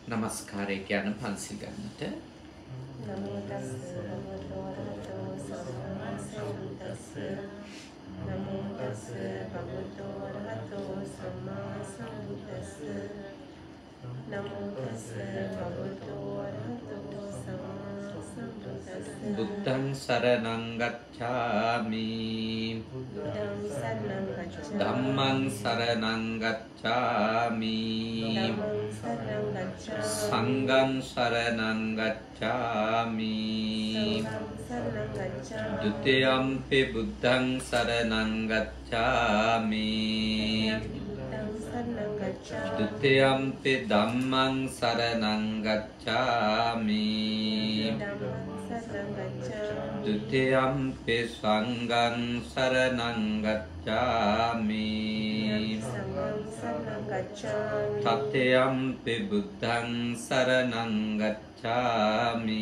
නමස්කාරය කියන පන්සිල් ගන්නට. නමෝ තස්ස භගවතෝ අරහතෝ සම්මා සම්බුද්දස්ස. නමෝ තස්ස භගවතෝ අරහතෝ සම්මා සම්බුද්දස්ස. නමෝ තස්ස භගවතෝ අරහතෝ සම්මා සම්බුද්දස්ස. බුද්ධං සරණං ගච්ඡාමි. බුද්ධං සරණං ගච්ඡාමි. ධම්මං සරණං ගච්ඡාමි. ධම්මං සරණං ගච්ඡාමි. සංඝං සරණං ගච්ඡාමි. සංඝං සරණං ගච්ඡාමි. ဒ ුතියම්පි බුද්ධං සරණං ගච්ඡාමි. බුද්ධං සරණං ගච්ඡාමි. ဒ ුතියම්පි ධම්මං සරණං ගච්ඡාමි. ධම්මං සරණං ගච්ඡාමි. ဒ ුතියම්පි සංඝං සරණං ගච්ඡාමි. සංඝං සරණං ගච්ඡාමි. තතයම්පි බුද්ධං සරණං ගච්ඡාමි.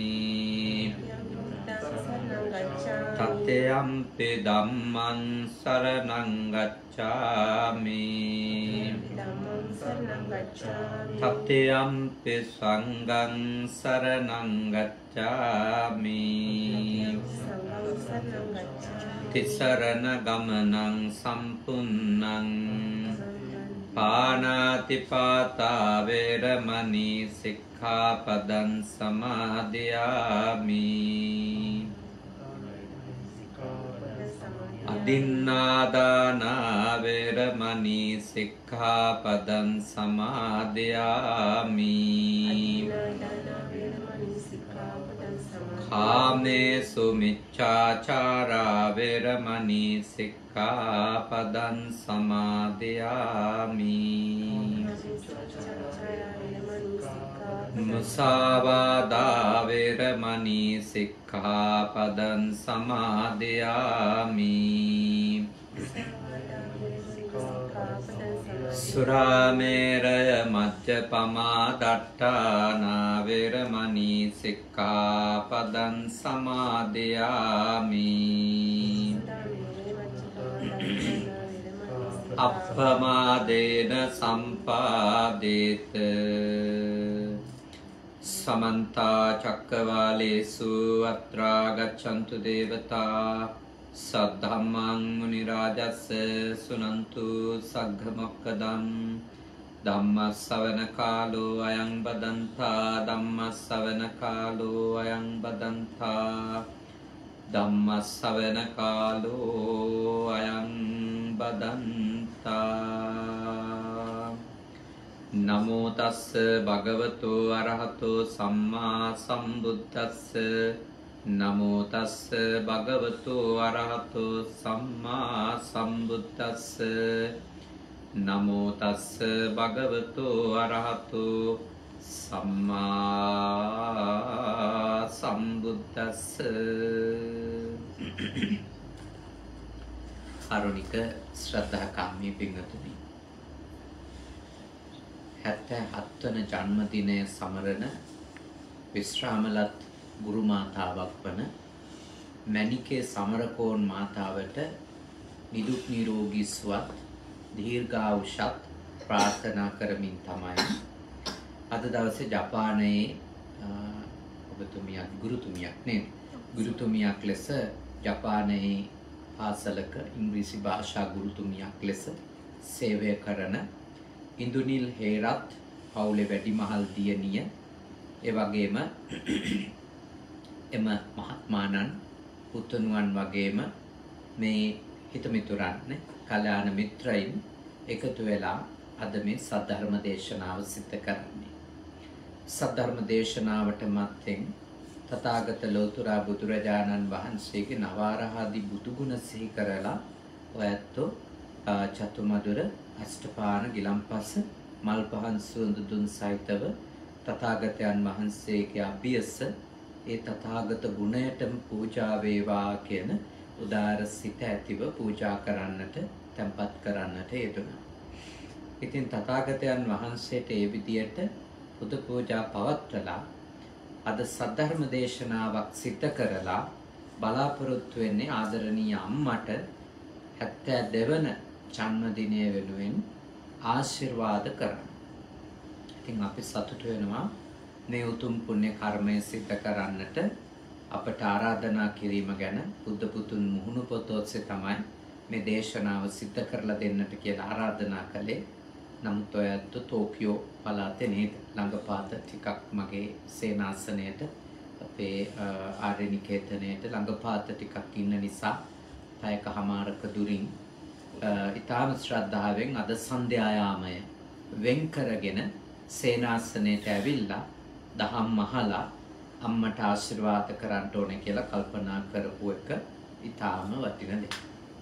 තතයම්පි ධම්මං සරණං ගච්ඡාමි. තතයම්පි සංඝං සරණං ගච්ඡාමි. තිසරණ ගමනං සම්පුන්නං පානාතිපාතා වේරමණී සික්ඛාපදං සමාදියාමි. අදින්නාදානා වේරමණී සික්ඛාපදං සමාදියාමි. කාමේසු මිච්ඡාචාරා වේරමණී සික්ඛාපදං සමාදියාමි. මුසාවාදා වේරමණී සික්ඛාපදං සමාදියාමි. සුරාමේරය මජ්ජපමා දට්ඨානා වේරමණී සික්ඛාපදං සමාදියාමි. අප්පමාදේන සම්පාදේත සමන්ත චක්කවාලේසු අත්‍රා ගච්ඡන්තු දේවතා සද්ධම්මං මුනි රාජස්ස සුනන්තු සග්ග මොක්ඛදං ධම්ම ශ්‍රවණ කාලෝ අයං බදන්තා ධම්ම ශ්‍රවණ කාලෝ අයං බදන්තා ධම්ම ශ්‍රවණ කාලෝ අයං බදන්තා. නමෝ තස්ස භගවතෝ අරහතෝ සම්මා සම්බුද්දස්ස. නමෝ තස්ස භගවතෝ අරහතෝ සම්මා සම්බුද්දස්ස. නමෝ තස්ස භගවතෝ අරහතෝ සම්මා සම්බුද්දස්ස. කරුණික ශ්‍රද්ධාකාමී පින්වතුනි, 77 වන ජන්මදිනය සමරන විශ්‍රාමලත් ගුරු මාතාවක් වන මැණිකේ සමරකෝන් මාතාවට නිදුක් නිරෝගී සුවත් දීර්ඝායුෂත් ප්‍රාර්ථනා කරමින් තමයි අද දවසේ ජපානයේ ඔබතුමියක් ගුරුතුමියක් නේද? ගුරුතුමියක් ලෙස ජපානයේ පාසලක ඉංග්‍රීසි භාෂා ගුරුතුමියක් ලෙස සේවය කරන ඉන්දුනිල් හේරත් පවුලේ වැඩිමහල් දියණිය, ඒ වගේම එම මහත්මාණන් පුතුණුවන් වගේම මේ හිතමිතුරන් කල්‍යාණ මිත්‍රයින් එකතු වෙලා අද මේ සද්ධර්ම දේශනාව සිද්ධ කරන්නේ. සද්ධර්ම දේශනාවට මත්තෙන් තථාගත ලෝතර බුදුරජාණන් වහන්සේගේ නවාරහාදී බුදුගුණ සිහි කරලා ඔයත්ෝ චතුමදුර අෂ්ටපාන ගිලම්පස මල් පහන් සුවඳ දුන් සහිතව තථාගතයන් වහන්සේගේ අභියස ඒ තථාගත ගුණයටම පූජා වේවා කියන උදාර සිත ඇතිව පූජා කරන්නට තැන්පත් කරන්නට යෙදුණා. ඉතින් තථාගතයන් වහන්සේට ඒ විදියට බුදු පූජා පවත්වලා අද සද්ධර්ම දේශනාවක් සිද්ධ කරලා බලාපොරොත්තු වෙන්නේ ආදරණීය අම්මට 72 වන ජන්මදිනය වෙනුවෙන් ආශිර්වාද කරන්න. ඉතින් අපි සතුට වෙනවා මේ උතුම් පුණ්‍ය කර්මය සිද්ධ කරන්නට අපට ආරාධනා කිරීම ගැන බුද්ධ පුතුන් මුහුණු පොත ඔස්සේ තමයි මේ දේශනාව සිද්ධ කරලා දෙන්නට කියලා ආරාධනා කළේ. නමුත් ඔයත් ටෝකියෝ පළාතේ නේද ළඟපාත ටිකක් මගේ සේනාසනයට අපේ ආර්ය නිකේතනයට ළඟපාත ටිකක් ඉන්න නිසා පැයකමාරක දුරින් ඊටාම ශ්‍රද්ධාවෙන් අද සන්ධ්‍යායාමය වෙන් කරගෙන සේනාසනයට ඇවිල්ලා දහම් අහලා අම්මට ආශිර්වාද කරන්න ඕනේ කියලා කල්පනා කරපු එක ඊටාම වටින දෙයක්.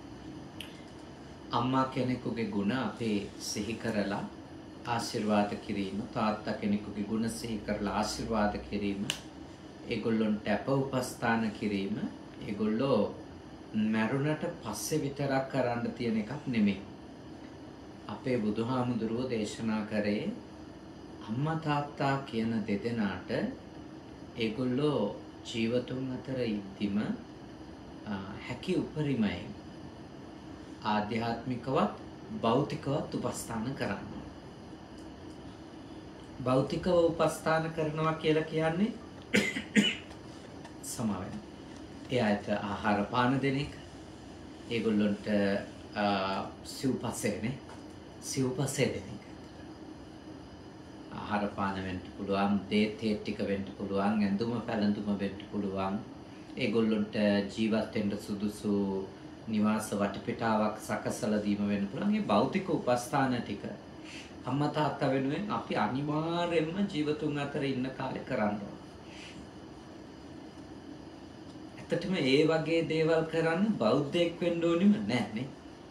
අම්මා කෙනෙකුගේ ගුණ අපේ සිහි කරලා ආශිර්වාද කිරීම, තාත්තා කෙනෙකුගේ ගුණ සිහි කරලා ආශිර්වාද කිරීම, ඒගොල්ලොන්ට අප උපස්ථාන කිරීම, ඒගොල්ලෝ මරුණට පස්සේ විතරක් කරන්න තියෙන එකක් නෙමෙයි. අපේ බුදුහාමුදුරුවෝ දේශනා කරේ අම්මා තාත්තා කියන දෙදෙනාට ඒගොල්ලෝ ජීවතුන් අතර ඉද්දිම හැකි උපරිමයෙන් ආධ්‍යාත්මිකවත් භෞතිකවත් උපස්ථාන කරනවා. භෞතිකව උපස්ථාන කරනවා කියලා කියන්නේ සමාවෙන්. ඒ අයට ආහාර පාන දෙන එක. ඒගොල්ලොන්ට සිව්පසේනේ. සිව්පසේ දෙන එක. ආහාර පාන වෙන්න පුළුවන්, දේතේ ටික වෙන්න පුළුවන්, ඇඳුම පැළඳුම වෙන්න පුළුවන්. ඒගොල්ලොන්ට ජීවත් වෙන්න සුදුසු නිවාස වටපිටාවක් සකසලා දීම වෙන්න පුළුවන්. මේ භෞතික උපස්ථාන ටික අම්මා තාත්තා වෙනුවෙන් අපි අනිවාර්යයෙන්ම ජීවතුන් අතර ඉන්න කාලේ කරන්න ඕන. ඇත්තටම ඒ වගේ දේවල් කරන්න බෞද්ධයෙක් වෙන්න ඕනෙම නැහැ නේ.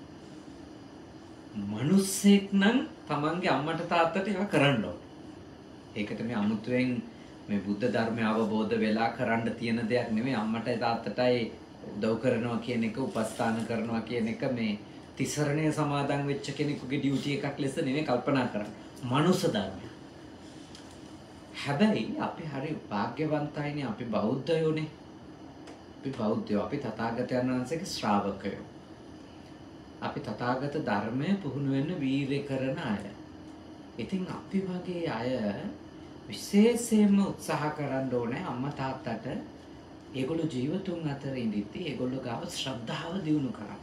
මිනිස්සෙක් නම් තමන්ගේ අම්මට තාත්තට ඒවා කරන්න ඕන. ඒකට මේ අමුතුවෙන් මේ බුද්ධ ධර්මය අවබෝධ වෙලා කරන්න තියෙන දෙයක් නෙමෙයි. අම්මටයි තාත්තටයි උදව් කරනවා කියන එක, උපස්ථාන කරනවා කියන එක මේ තිසරණය සමාදන් වෙච්ච කෙනෙකුගේ ඩියුටි එකක් ලෙස නෙමෙයි කල්පනා කරන්නේ. මනුෂ්‍ය ධර්මය. හැබැයි අපි හරි වාග්යවන්තයිනේ, අපි බෞද්ධයෝනේ. අපි බෞද්ධයෝ, අපි තථාගතයන් වහන්සේගේ ශ්‍රාවකයෝ. අපි තථාගත ධර්මය පුහුණු වෙන්න වීර්ය කරන අය. ඉතින් අපි වගේ අය විශේෂයෙන්ම උත්සාහ කරන්න ඕනේ අම්මා තාත්තට ඒගොල්ලෝ ජීවතුන් අතර ඉඳිද්දී ඒගොල්ලෝ ගාව ශ්‍රද්ධාව දියුණු කරන්න.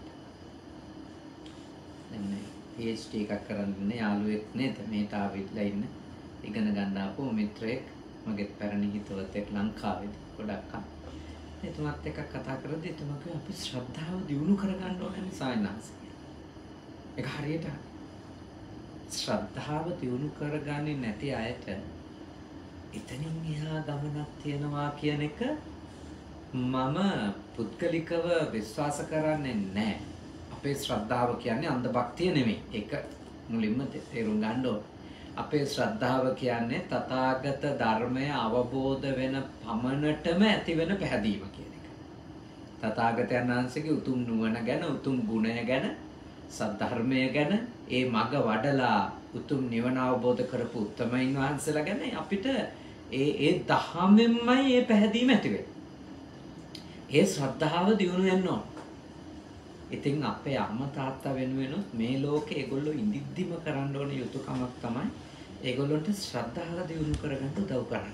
දැන් මේ PhD එකක් කරන්න ඉන්න යාළුවෙක් නේද මේට ආවිත්ලා ඉන්න ඉගෙන ගන්න ආපු මිත්‍රයෙක් මගේ පැරණි හිතවතෙක් ලංකාවේදී ගොඩක් අය. එතුමත් එක්ක කතා කරද්දී එතුමා කිව්වා අපි ශ්‍රද්ධාව දියුණු කරගන්න ඕනේ සායනස්. ඒක හරියට ශ්‍රද්ධාව දියුණු කරගන්නේ නැති අයට එතනින් එහා ගමනක් තියනවා කියන එක මම පුද්ගලිකව විශ්වාස කරන්නේ නැහැ. අපේ ශ්‍රද්ධාව කියන්නේ අන්ධ භක්තිය නෙමෙයි. ඒක මුලින්ම තේරුම් ගන්න ඕන. අපේ ශ්‍රද්ධාව කියන්නේ තථාගත ධර්මය අවබෝධ වෙන පමණටම ඇතිවෙන පැහැදීම කියන එක. තථාගතයන් වහන්සේගේ උතුම් නුවණ ගැන, උතුම් ගුණය ගැන, සද්ධර්මය ගැන, ඒ මඟ වඩලා උතුම් නිවන අවබෝධ කරපු උත්තමයන් වහන්සේලා ගැන අපිට ඒ දහමෙන්මයි මේ පැහැදීම ඇති වෙන්නේ. ඒ ශ්‍රද්ධාව දියුණු වෙන්න ඕන. ඉතින් අපේ අම්මා තාත්තා වෙනුවෙන් මේ ලෝකේ ඒගොල්ලෝ ඉඳිද්දිම කරන්න ඕන යුතුයකමක් තමයි ඒගොල්ලන්ට ශ්‍රද්ධාව දියුණු කරගන්න උදව් කරන්න.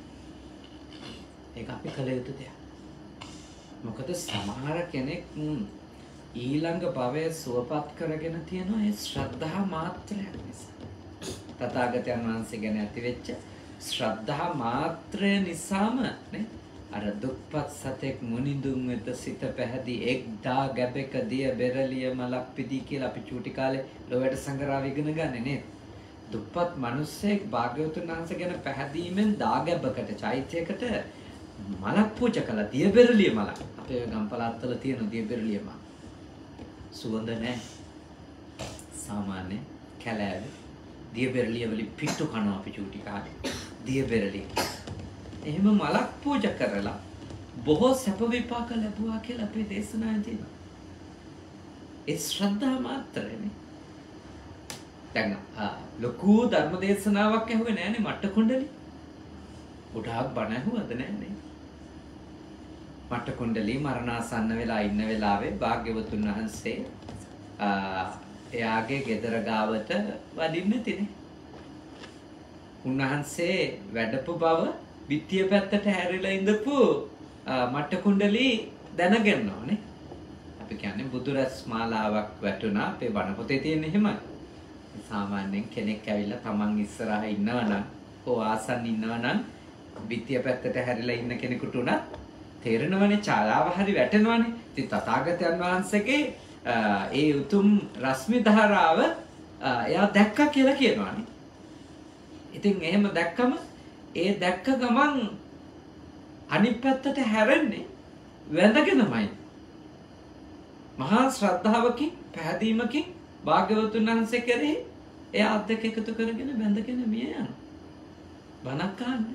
ඒක අපි කළ යුතු දෙයක්. මොකද සමහර කෙනෙක් ඊළඟ භවයේ සුවපත් කරගෙන තියෙනවා ඒ ශ්‍රද්ධා මාත්‍රයක් නිසා. තථාගතයන් වහන්සේ ගැන ඇතිවෙච්ච ශ්‍රද්ධා මාත්‍රය නිසාම නේ අර දුප්පත් සතෙක් මුනිඳුන් වෙත සිත පැහැදී එක්දා ගැබක දිය බෙරළිය මලක් පිදී කියලා අපි චූටි කාලේ ලෝයට සංගරාව ඉගෙන ගන්නේ නේද? දුප්පත් මිනිස්සෙක් භාග්‍යවතුන් වහන්සේ ගැන පැහැදීමෙන් දාගැබකට චෛත්‍යයකට මලක් පූජා කළා. දිය බෙරළිය මලක්. අපේ ගම්පලාත්වල තියෙන දිය බෙරළිය මලක්. සුවඳ නැහැ. සාමාන්‍ය කැලෑවේ දිය බෙරළිය වලින් පිට්ටු කනවා අපි චූටි කාලේ. දිය බෙරළිය. එහෙම මලක් පූජා කරලා බොහෝ සැප විපාක ලැබුවා කියලා අපේ දේශනාවේ තියෙනවා. ඒ ශ්‍රද්ධා මාත්‍රනේ. දැන් ලොකු ධර්ම දේශනාවක් ඇහුවේ නෑනේ මට්ට කොණ්ඩලි. ගොඩාක් බණ ඇහුවද නෑනේ. මට්ට කොණ්ඩලි මරණාසන්න වෙලා ඉන්න වෙලාවේ භාග්‍යවතුන් වහන්සේ එයාගේ ගෙදර ගාවට වඩින්න තිනේ. උන්වහන්සේ වැඩපු බව බිත්තිය පැත්තට හැරිලා ඉඳපු මට්ට කුණ්ඩලී දැනගන්නවනේ. අපි කියන්නේ බුදුරස් මාලාවක් වැටුණා අපේ බණ පොතේ තියෙන එහෙමයි. සාමාන්‍යයෙන් කෙනෙක් ඇවිල්ලා තමන් ඉස්සරහා ඉන්නවනම් ඕ ආසන්න ඉන්නවනම් බිත්තිය පැත්තට හැරිලා ඉන්න කෙනෙකුට උනත් තේරෙනවනේ ඡායාව හරි වැටෙනවනේ. ඉතින් තථාගතයන් වහන්සේගේ ඒ උතුම් රශ්මි ධාරාව එයා දැක්කා කියලා කියනවානේ. ඉතින් එහෙම දැක්කම ඒ දැක්ක ගමන් අනිත් පැත්තට හැරෙන්නේ වැඳගෙනමයි. මහා ශ්‍රද්ධාවකින් පැහැදීමකින් භාග්‍යවතුන් වහන්සේ කෙරෙහි එයා අත් දෙක එකතු කරගෙන වැඳගෙන මිය යනවා. බණක් අහන්නේ.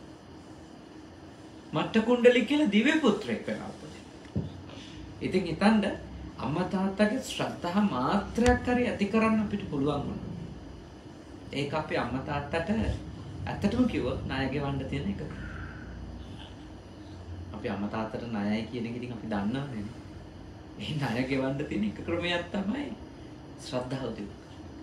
මට්ට කුණ්ඩලී කියලා දිව්‍ය පුත්‍රයෙක් වෙනවා. ඉතින් හිතන්න අම්මා තාත්තගේ ශ්‍රද්ධා මාත්‍රයක් හරි ඇති කරන්න අපිට පුළුවන් වුණා. ඒක අපේ අම්මා තාත්තට ඇත්තටම කිව්වොත් ණය ගෙවන්න තියෙන එක. අපි අම්මා තාත්තට ණයයි කියන එක ඉතින් අපි දන්නවනේ. ඒ ණය ගෙවන්න තියෙන එක ක්‍රමයක් තමයි ශ්‍රද්ධාව දිනු.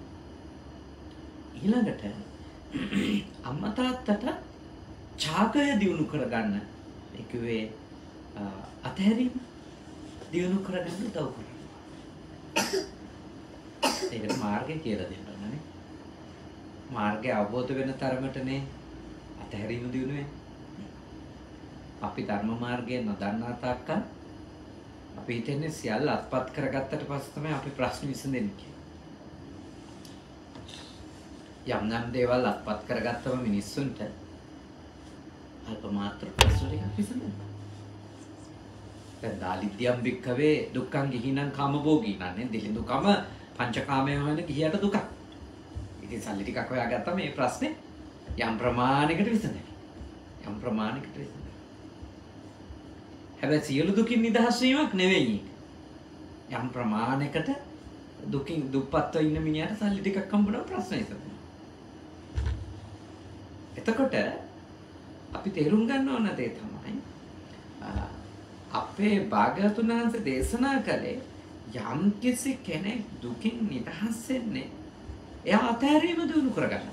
ඊළඟට අම්මා තාත්තට ඡාගය දිනු කරගන්න ඒකේ අතහැරීම දිනු කරගන්න උදව් කරනවා. ඒකට මාර්ගය කියලා දෙන්න ඕනේ. මාර්ගය අවබෝධ වෙන තරමටනේ අතහැරීම දිනු වෙන්නේ. අපි ධර්ම මාර්ගය නොදන්නා තාක්කල් අපි හිතන්නේ සියල්ල අත්පත් කරගත්තට පස්සේ තමයි අපි ප්‍රශ්න විසඳෙන්නේ කියලා. යම් නම් දේවල් අත්පත් කරගත්තම මිනිස්සුන්ට අල්ප මාත්‍ර ප්‍රශ්න ටිකක් විසඳෙනවා. දැන් දාලිද්‍යම් බික්කවේ දුක්ඛං ගිහිනං කාමභෝගීනං නේ දිලිඳුකම පංචකාමයේ හොයන ගිහියට දුකක්. ඉතින් සල්ලි ටිකක් හොයාගත්තා මේ ප්‍රශ්නේ යම් ප්‍රමාණයකට විසඳෙනවා. යම් ප්‍රමාණයකට විසඳෙනවා. හැබැයි සියලු දුකින් නිදහස් වීමක් නෙවෙයි. යම් ප්‍රමාණයකට දුකින් දුප්පත්ව ඉන්න මිනිහට සල්ලි ටිකක් හම්බුනම ප්‍රශ්නේ ඉතින්. එතකොට අපි තේරුම් ගන්න ඕන දේ තමයි අපේ භාග්‍යවතුන් වහන්සේ දේශනා කළේ යම් කිසි කෙනෙක් දුකින් නිදහස් වෙන්නේ එයා අතහැරීම දිනු කරගන්න.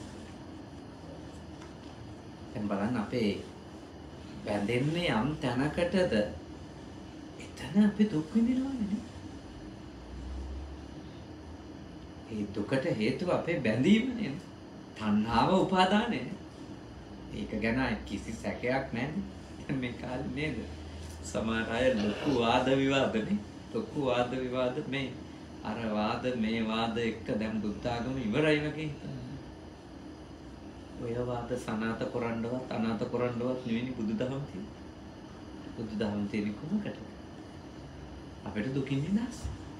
දැන් බලන්න අපේ බැඳෙන්නේ යම් තැනකටද එතන අපි දුක් විඳිනවනේ. ඒ දුකට හේතුව අපේ බැඳීම නේද? තණ්හාව උපාදානය. ඒක ගැන කිසි සැකයක් නැහැ මේ කාලේ නේද? සමහර අය ලොකු වාද විවාදනේ. ලොකු වාද විවාද මේ අර වාද මේ වාද එක්ක දැන් බුද්ධ ආගම ඉවරයි වගේ. ඔය වාද සනාත කරන්නවත් අනාත කරන්නවත් නෙවෙයි බුදුදහම තියෙන්නේ. බුදුදහම තියෙන්නේ කොහොමද? අපිට දුකින් නිදහස්.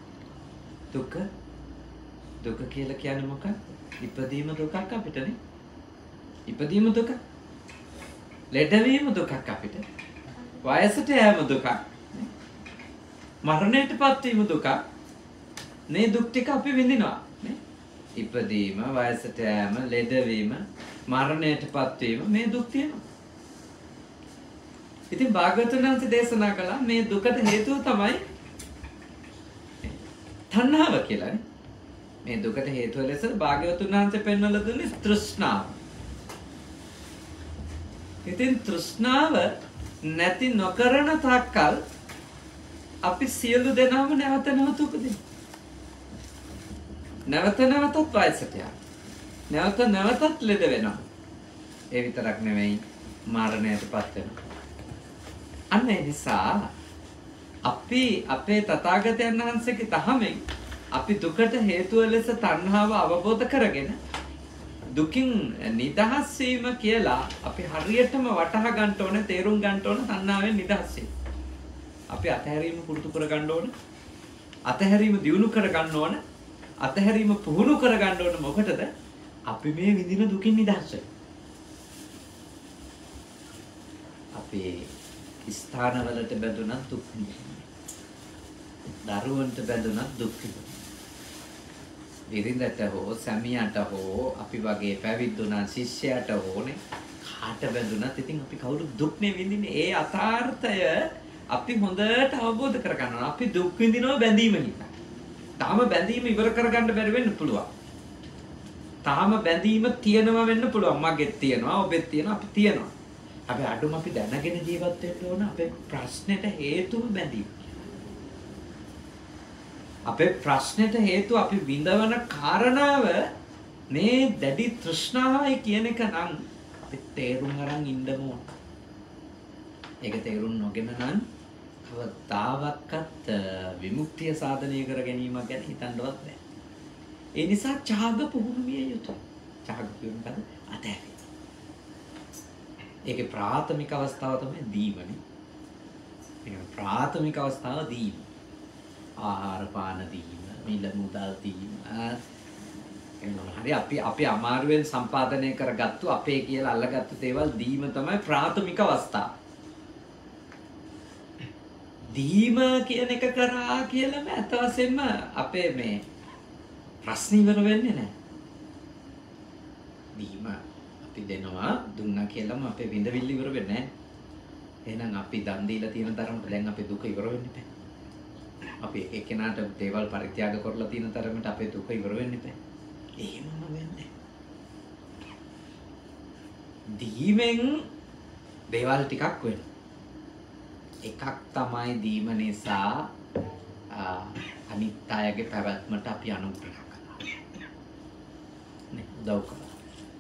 දුක කියලා කියන්නේ මොකක්ද? ඉපදීම දුකක් අපිටනේ. ඉපදීම දුක. ලෙඩවීම දුකක් අපිට. වයසට යෑම දුකක්. මරණයටපත් වීම දුකක්. මේ දුක් ටික අපි විඳිනවා නේ. ඉපදීම, වයසට යෑම, ලෙඩවීම, මරණයටපත් වීම මේ දුක් තියෙනවා. ඉතින් භාග්‍යවතුන් වහන්සේ දේශනා කළා මේ දුකට හේතුව තමයි තණ්හාව කියලානේ. මේ දුකට හේතුව ලෙස භාග්‍යවතුන් වහන්සේ පෙන්වලා දුන්නේ තෘෂ්ණාව. ඉතින් තෘෂ්ණාව නැති නොකරන තාක්කල් අපි සියලු දෙනාම නැවත නැවත උපදිනවා. නැවත නැවතත් වයසට යනවා. නැවත නැවතත් ලෙඩ වෙනවා. ඒ විතරක් නෙවෙයි මරණයටපත් වෙනවා. අන්න ඒ නිසා අපි අපේ තථාගතයන් වහන්සේගේ දහමෙන් අපි දුකට හේතුව ලෙස තණ්හාව අවබෝධ කරගෙන දුකින් නිදහස් වීම කියලා අපි හරියටම වටහා ගන්න ඕනේ, තේරුම් ගන්න ඕනේ තණ්හාවෙන් නිදහස් වීම. අපි අතහැරීම පුරුදු කර ගන්න ඕනේ. අතහැරීම දියුණු කර ගන්න ඕනේ. අතහැරීම පුහුණු කර ගන්න ඕනේ මොකටද? අපි මේ විඳින දුකින් නිදහස් වෙන්න. අපේ ස්ථානවලට බැඳුනත් දුක් විඳිනවා. දරුවන්ට බැඳුනත් දුක් විඳිනවා. ඉරින්දට හෝ සැමියාට හෝ අපි වගේ පැවිද්දුනා ශිෂ්‍යයාට හෝනේ කාට බැඳුනත් ඉතින් අපි කවුරු දුක් නේ විඳින්නේ. ඒ අතාර්ථය අපි හොඳට අවබෝධ කරගන්න ඕන. අපි දුක් විඳිනවා බැඳීම නිසා. තාම බැඳීම ඉවර කරගන්න බැරි වෙන්න පුළුවන්. තාම බැඳීම තියෙනවා වෙන්න පුළුවන්. මගෙත් තියෙනවා, ඔබෙත් තියෙනවා, අපි තියෙනවා. අපි අඩුම අපි දැනගෙන ජීවත් වෙන්න ඕන අපේ ප්‍රශ්නෙට හේතුව බැඳීම. අපේ ප්‍රශ්නෙට හේතුව අපි විඳවන කාරණාව මේ දැඩි තෘෂ්ණාවයි කියන එක නම් අපි තේරුම් අරන් ඉන්න ඕන. ඒක තේරුම් නොගෙන නම් කවදාවත් විමුක්තිය සාධනය කර ගැනීම ගැන හිතන්නවත් බැහැ. ඒ නිසා ඡාග පුහුණු විය යුතුයි. ඡාග කියනකද අතහැරීම. ඒකේ ප්‍රාථමික අවස්ථාව තමයි දීමනේ. ඒක ප්‍රාථමික අවස්ථාව දීම. ආහාර පාන දීම, මිල මුදල් දීම. හරි අපි අමාරුවෙන් සම්පාදනය කරගත්තු අපේ කියලා අල්ලගත්තු දේවල් දීම තමයි ප්‍රාථමික අවස්ථාව. දීම කියන එක කරා කියලාම අත වශයෙන්ම අපේ මේ ප්‍රශ්න ඉවර වෙන්නේ නැහැ. දීම අපි දෙනවා දුන්නා කියලාම අපේ විඳවිල්ල ඉවර වෙන්නේ නැහැ. එහෙනම් අපි දන් දීලා තියෙන තරමට දැන් අපේ දුක ඉවර වෙන්නේ නැහැ. අපි එකිනාට දේවල් පරිත්‍යාග කරලා තියෙන තරමට අපේ දුක ඉවර වෙන්නේ නැහැ. එහෙමම වෙන්නේ. දීමෙන් දේවල් ටිකක් වෙනවා. එකක් තමයි දීම නිසා අනිත් අයගේ පැවැත්මට අපි අනුග්‍රහ කළා. නේ උදව් කළා.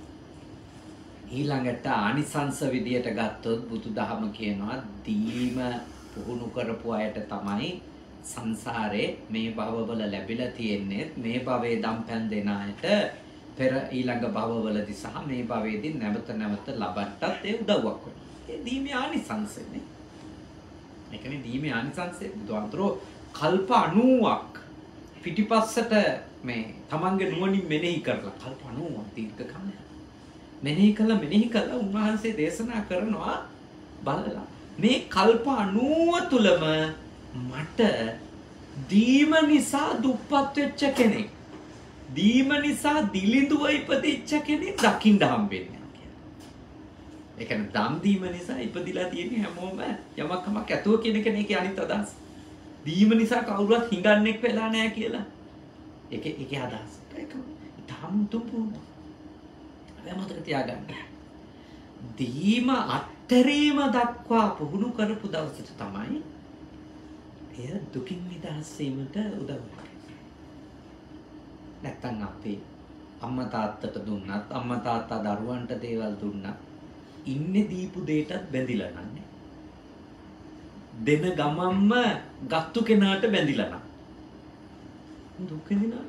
ඊළඟට ආනිසංස විදියට ගත්තොත් බුදුදහම කියනවා දීම පුහුණු කරපු අයට තමයි සංසාරේ මේ භවවල ලැබිලා තියෙන්නේ. මේ භවයේ දම්පැන් දෙන අයට පෙර ඊළඟ භවවලදී සහ මේ භවයේදී නැවත නැවත ලබන්නත් ඒ උදව්වක් වෙනවා. ඒ දීමේ ආනිසංසනේ. ඒකනේ දීමේ ආනිසංසය. බුදුහාමුදුරෝ කල්ප 90ක් පිටිපස්සට මේ තමන්ගේ නුවණින් මෙනෙහි කරලා කල්ප 90ක් දීර්ඝ කාලයක් මෙනෙහි කළා උන්වහන්සේ දේශනා කරනවා බලලා මේ කල්ප 90 තුලම මට දීම නිසා දුප්පත් වෙච්ච කෙනෙක්, දීම නිසා දිලිඳුව ඉපදිච්ච කෙනෙක් දකින්න හම්බෙන්නේ කියලා. ඒ කියන්නේ දම් දීම නිසා ඉපදිලා තියෙන හැමෝම යමක් කමක් ඇතුව කියන කෙනෙක්ගේ අනිත් අදහස. දීම නිසා කවුරුවත් හිඟන්නේක් වෙලා නැහැ කියලා. ඒකේ අදහස. ඒක තාම තුඹුන. අපි මතක තියාගන්න. දීම අත්තරීම දක්වා පුහුණු කරපු දවසට තමයි එය දුකින් නිදහස් වීමට උදව් වෙන්නේ. නැත්තම් අපි අම්මා තාත්තට දුන්නත් අම්මා තාත්තා දරුවන්ට දේවල් දුන්නත් ඉන්නේ දීපු දෙයටත් බැඳිලා නැහැ. දෙන ගමම්ම ගත්තු කෙනාට බැඳිලා නැහැ. දුක විඳිනවා.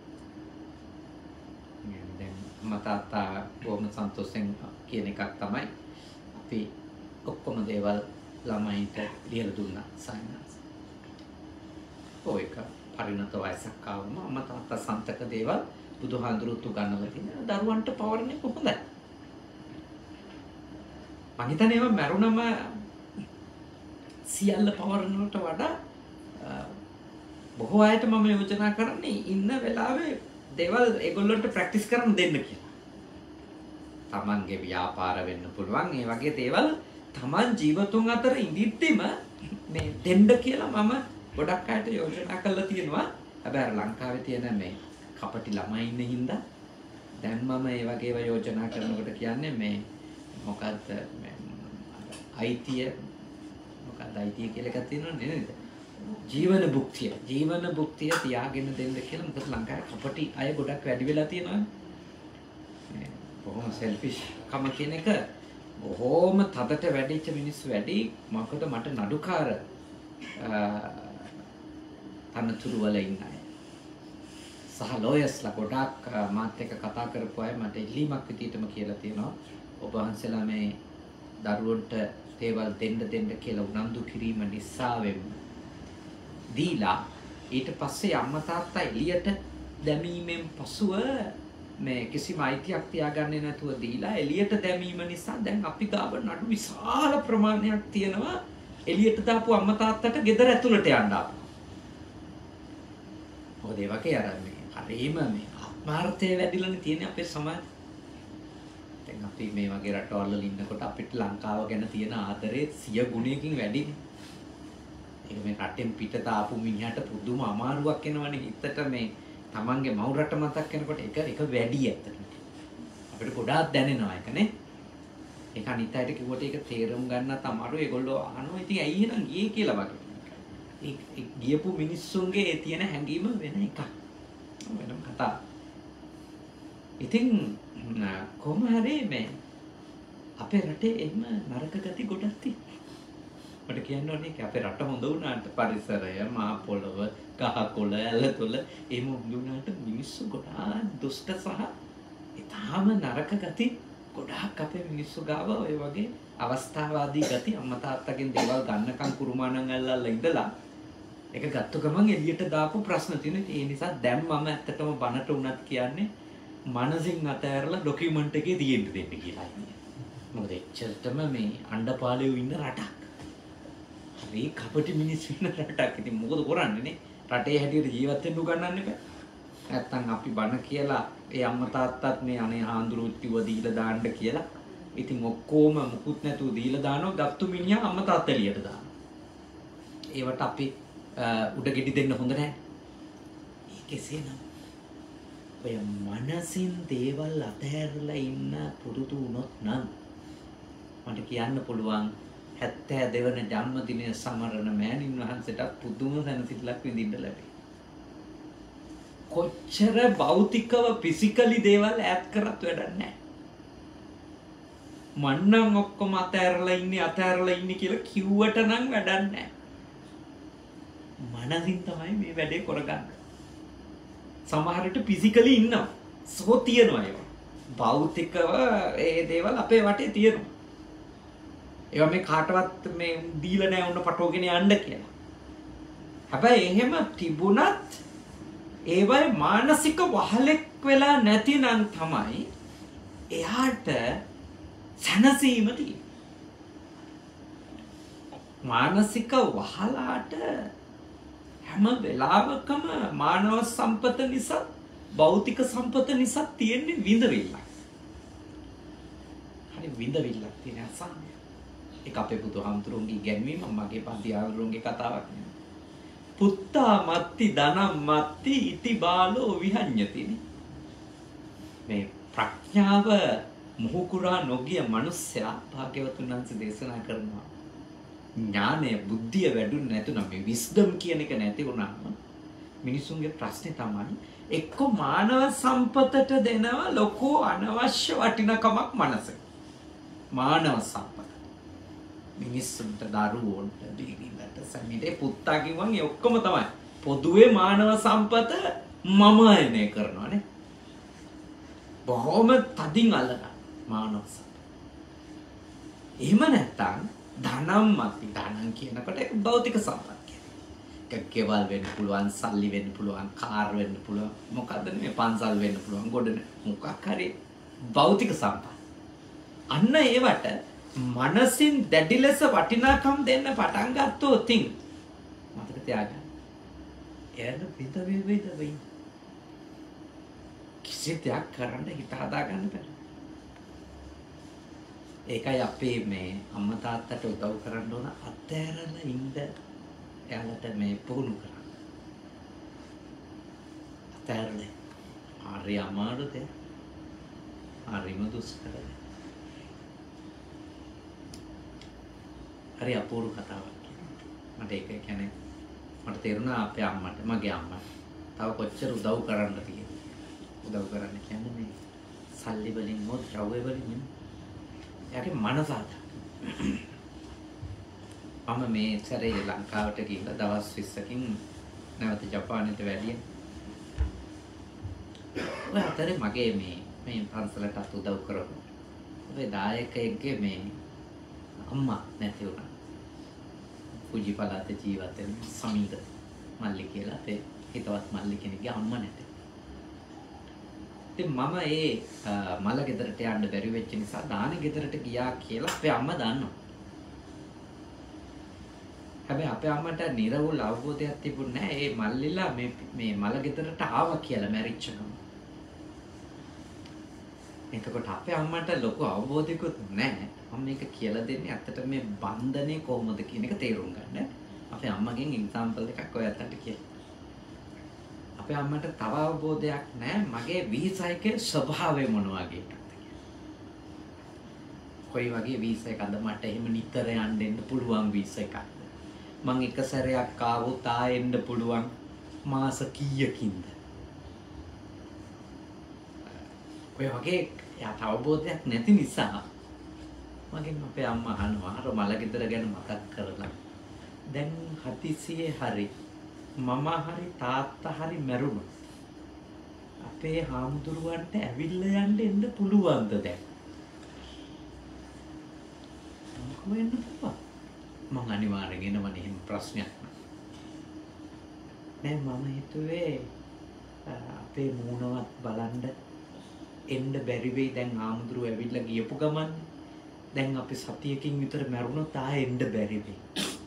දැන් අම්මා තාත්තා බොහොම සන්තෝෂෙන් කියන එකක් තමයි අපි ඔක්කොම දේවල් ළමයින්ට ලියලා දුන්නා සායනස්. ඔයක පරිණත වයසක් ආවම අම්මා තාත්තා සන්තක දේවල් බුදුහාඳුරුත් උගන්වලා තියෙනවා. දරුවන්ට පවරන්නේ කොහොමද? මං හිතන්නේ ඒවා මරුණම සියල්ල පවරනවට වඩා බොහෝ අයට මම යෝජනා කරන්නේ ඉන්න වෙලාවේ දේවල් ඒගොල්ලන්ට ප්‍රැක්ටිස් කරන්න දෙන්න කියලා. තමන්ගේ ව්‍යාපාර වෙන්න පුළුවන් ඒ වගේ දේවල් තමන් ජීවතුන් අතර ඉඳිද්දිම මේ දෙන්න කියලා මම ගොඩක් අයට යෝජනා කරලා තියෙනවා. හැබැයි අර ලංකාවේ තියෙන මේ කපටි ළමයි ඉන්න හින්දා දැන් මම ඒ වගේ ඒවා යෝජනා කරනකොට කියන්නේ මේ මොකද්ද මේ අයිතිය මොකද්ද අයිතිය කියලා එකක් තියෙනවනේ නේද? ජීවන භුක්තිය තියාගෙන දෙන්න කියලා. මොකද ලංකාවේ කපටි අය ගොඩක් වැඩි වෙලා තියෙනවා. මේ බොහොම සෙල්ෆිෂ් කම කියන එක බොහොම තදට වැඩිච්ච මිනිස්සු වැඩි. මොකද මට නඩුකාර තනතුරු වල ඉන්න අය සහ ලෝයර්ස්ලා ගොඩක් මාත් එක්ක කතා කරපු අය මට ඉල්ලීමක් විදිහටම කියලා තියෙනවා. ඔබ වහන්සේලා මේ දරුවන්ට දේවල් දෙන්න කියලා උනන්දු කිරීම නිසා දීලා ඊට පස්සේ අම්මා තාත්තා එළියට දැමීමෙන් පසුව මේ කිසිම අයිතියක් තියාගන්නේ නැතුව දීලා එළියට දැමීම නිසා දැන් අපි ගාව නඩු විශාල ප්‍රමාණයක් තියෙනවා. එළියට දාපු අම්මා තාත්තට ගෙදර ඇතුළට යන්න ආපු. මොකද ඒ වගේ අර මේ හරීම මේ ආත්මාර්ථය වැඩිලානේ තියෙන්නේ අපේ සමාජයේ. දැන් අපි මේ වගේ රටවල් වල ඉන්නකොට අපිට ලංකාව ගැන තියෙන ආදරේ 100 ගුණයකින් වැඩිනේ. ඒක මේ රටෙන් පිටත ආපු මිනිහට පුදුම අමාරුවක් එනවනේ හිතට මේ තමන්ගේ මව් රට මතක් වෙනකොට එක වැඩි ඇත්තට. අපිට ගොඩාක් දැනෙනවා ඒකනේ. ඒක අනිත් අයට කිව්වට ඒක තේරුම් ගන්නත් අමාරු. ඒගොල්ලෝ අහනවා ඉතින් ඇයි එහෙනම් ගියේ කියලා වගේ. ඒ ගියපු මිනිස්සුන්ගේ ඒ තියෙන හැඟීම වෙන එකක්. වෙනම කතා. ඉතින් කොහොම හරි මේ අපේ රටේ එහෙම නරක ගති ගොඩක් තියෙනවා. මට කියන්න ඕනේ අපේ රට හොඳ වුණාට පරිසරය, මා පොළව, ගහකොළ, ඇලතොල එහෙම හොඳ වුණාට මිනිස්සු ගොඩාක් දුෂ්ට සහ ඊටාම නරක ගති ගොඩාක් අපේ මිනිස්සු ගාව ඔය වගේ අවස්ථාවාදී ගති අම්මා තාත්තගෙන් දේවල් ගන්නකම් කුරුමානම් අල්ලලා ඉඳලා ඒක ගත්ත ගමන් එළියට දාපු ප්‍රශ්න තියෙනවා. ඒ නිසා දැන් මම ඇත්තටම බනට උනත් කියන්නේ මනසින් අතහැරලා ડોකියුමන්ට් එකේ තියෙන්න දෙන්න කියලා ඉන්නේ. මොකද එච්චරටම මේ අණ්ඩපාලෙව ඉන්න රටක්. හරි කපටි මිනිස්සු ඉන්න රටක්. ඉතින් මොකද කරන්නේ නේ? රටේ හැටියට ජීවත් වෙන්න උගන්නන්න බෑ. නැත්තම් අපි බන කියලා ඒ අම්මා තාත්තත් මේ අනේ හාඳුරුත් කිව්ව දීලා දාන්න කියලා. ඉතින් ඔක්කොම මුකුත් නැතුව දීලා දානවා. ගත්තු මිනිහා අම්මා තාත්තා එළියට දානවා. ඒවට අපි උඩගෙඩි දෙන්න හොඳ නැහැ. ඒකෙසේනම් ඔය මනසින් දේවල් අතහැරලා ඉන්න පුරුදු වුණොත් නම් මට කියන්න පුළුවන් 72 වෙනි ජන්මදිනය සමරන මෑණින් වහන්සේට පුදුම සැනසෙල්ලක් විඳින්න ලැබේ. කොච්චර භෞතිකව ෆිසිකලි දේවල් ඈත් කරත් වැඩක් නැහැ. මන්නම් ඔක්කොම අතහැරලා ඉන්නේ කියලා කිව්වට නම් වැඩක් නැහැ. මනසින් තමයි මේ වැඩේ කරගන්නේ. සමහරට ෆිසිකලි ඉන්නවා. සෝ තියනවා ඒවා. භෞතිකව ඒ දේවල් අපේ වටේ තියෙනවා. ඒවා මේ කාටවත් මේ දීලා නැහැ උන්න පටවගෙන යන්න කියලා. හැබැයි එහෙම තිබුණත් ඒවයි මානසික වහලෙක් වෙලා නැතිනම් තමයි එයාට සැනසීම තියෙන්නේ. මානසික වහලාට හැම වෙලාවකම මානව සම්පත නිසා භෞතික සම්පත නිසා තියෙන්නේ විඳවිල්ලක්. හරි විඳවිල්ලක් තියෙන අසහනය. ඒක අපේ බුදුහාමුදුරුවන්ගේ ඉගැන්වීම මගේ පන්ති ආවරුන්ගේ කතාවක් නෙවෙයි. පුත්තා මත්ති ධනම් මත්ති ඉති බාලෝ විහඤ්ඤති. මේ ප්‍රඥාව මොහුකුරා නොගිය මිනිසයා භාග්‍යවතුන් වහන්සේ දේශනා කරනවා. ඥානය බුද්ධිය වැඩුණ නැතුණම මේ විස්ඩම් කියන එක නැති වුණාම මිනිසුන්ගේ ප්‍රශ්නේ තමයි එක්ක මානව සම්පතට දෙනවා ලොකු අනවශ්‍ය වටිනකමක් මනස. මානව සම්පත. මිනිස්සුන්ට දරුවෝන්ට දීවිලට සමිතේ පුත්තා කිව්වන් ඒ ඔක්කොම තමයි. පොදුවේ මානව සම්පත මම එනේ කරනවානේ. බොහොම තදින් අල්ලන මානව සම්පත. එහෙම නැත්තම් ධනම් මති ධනම් කියනකොට ඒක භෞතික සම්පත් කියන්නේ. ඒක කෙවල් වෙන්න පුළුවන්, සල්ලි වෙන්න පුළුවන්, කාර් වෙන්න පුළුවන්. මොකද්ද මේ පන්සල් වෙන්න පුළුවන්, ගොඩ මොකක් හරි භෞතික සම්පත්. අන්න ඒවට මනසින් දැඩි ලෙස වටිනාකම් දෙන්න පටන් ගත්තොත් මතක තියාගන්න. එයන විද කිසි දෙයක් කරන්න හිත හදා ගන්න බැහැ. ඒකයි අපේ මේ අම්මා තාත්තට උදව් කරන්න ඕන අත්හැරලා ඉන්න එයාලට මේ පුහුණු කරන්න. අත්හැරලා හරි අමාරු දෙයක්. හරිම දුෂ්කරයි. හරි අපූර්ව කතාවක් කියනවා. මට ඒක කියන්නේ මට තේරුණා අපේ අම්මට මගේ අම්මට තව කොච්චර උදව් කරන්න තියෙන්නේ. උදව් කරන්න කියන්නේ මේ සල්ලි වලින් මොකද ද්‍රව්‍ය වලින් නෙමෙයි. එයාගේ මනස මම මේ සැරේ ලංකාවට ගිහිල්ලා දවස් 20කින් නැවත ජපානයට වැඩියා. ඔය අතරේ මගේ මේ පන්සලට උදව් කරපු ඔය දායකයෙක්ගේ මේ අම්මා නැති වුණා. පුජි පළාතේ ජීවත් වෙන සමීර මල්ලි කියලා අපේ හිතවත් මල්ලි කෙනෙක්ගේ අම්මා නැති. ඉතින් මම ඒ මල ගෙදරට යන්න බැරි වෙච්ච නිසා දානේ ගෙදරට ගියා කියලා අපේ අම්මා දන්නවා. හැබැයි අපේ අම්මට නිර්වෘල් අවබෝධයක් තිබුණේ නැහැ. ඒ මල්ලිලා මේ මල ගෙදරට ආවා කියලා මැරිච්ච ගමන්. එතකොට අපේ අම්මට ලොකු අවබෝධයක්වත් නැහැ. මම මේක කියලා දෙන්නේ ඇත්තට මේ බන්ධනේ කොහොමද කියන එක තේරුම් ගන්න. අපේ අම්මගෙන් එක්සැම්පල් එකක් ඔයයන්ට කියලා. අපේ අම්මට තව අවබෝධයක් නැහැ මගේ 26 ස්වභාවය මොන වගේ එකක්ද කියලා. කොයි වගේ වීසා එකක්ද මට එහෙම නිතර යන්න දෙන්න පුළුවන් වීසා එකක්ද? මං එක සැරයක් ආවොත් එන්න පුළුවන් මාස කීයකින්ද? ඔය වගේ යට අවබෝධයක් නැති නිසා මගෙන් අපේ අම්මා අහනවා අර මල ගෙදර ගැන මතක් කරලා. දැන් හදිසියේ හරි මම හරි තාත්තා හරි මැරුණා. අපේ හාමුදුරුවන්ට ඇවිල්ලා එන්න පුළුවන්ද දැන්? වෙන්න පුළුවන්. මං අනිවාර්යෙන් එනවනේ එහෙම ප්‍රශ්නයක් නෑ. මම හිතුවේ අපේ මූණවත් බලන්න එන්න බැරි වෙයි. දැන් ආමුදුරු ඇවිල්ලා ගියපු ගමන් දැන් අපි සතියකින් විතර මැරුණොත් එන්න බැරි වෙයි.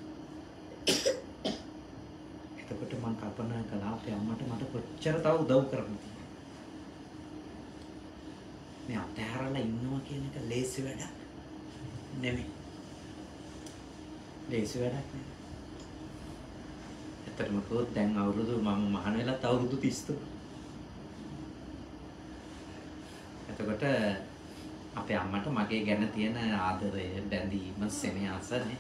එතකොට මං කල්පනා කළා අපේ අම්මට මට කොච්චර තව උදව් කරන්න තියෙනවද? මේ අතහැරලා ඉන්නවා කියන එක ලේසි වැඩක් නෙමෙයි. ලේසි වැඩක් නෙමෙයි. ඇත්තටම කිව්වොත් දැන් අවුරුදු මම මහාන වෙලත් අවුරුදු 33. එතකොට අපේ අම්මට මගේ ගැන තියෙන ආදරය, බැඳීම, සෙනෙහසනේ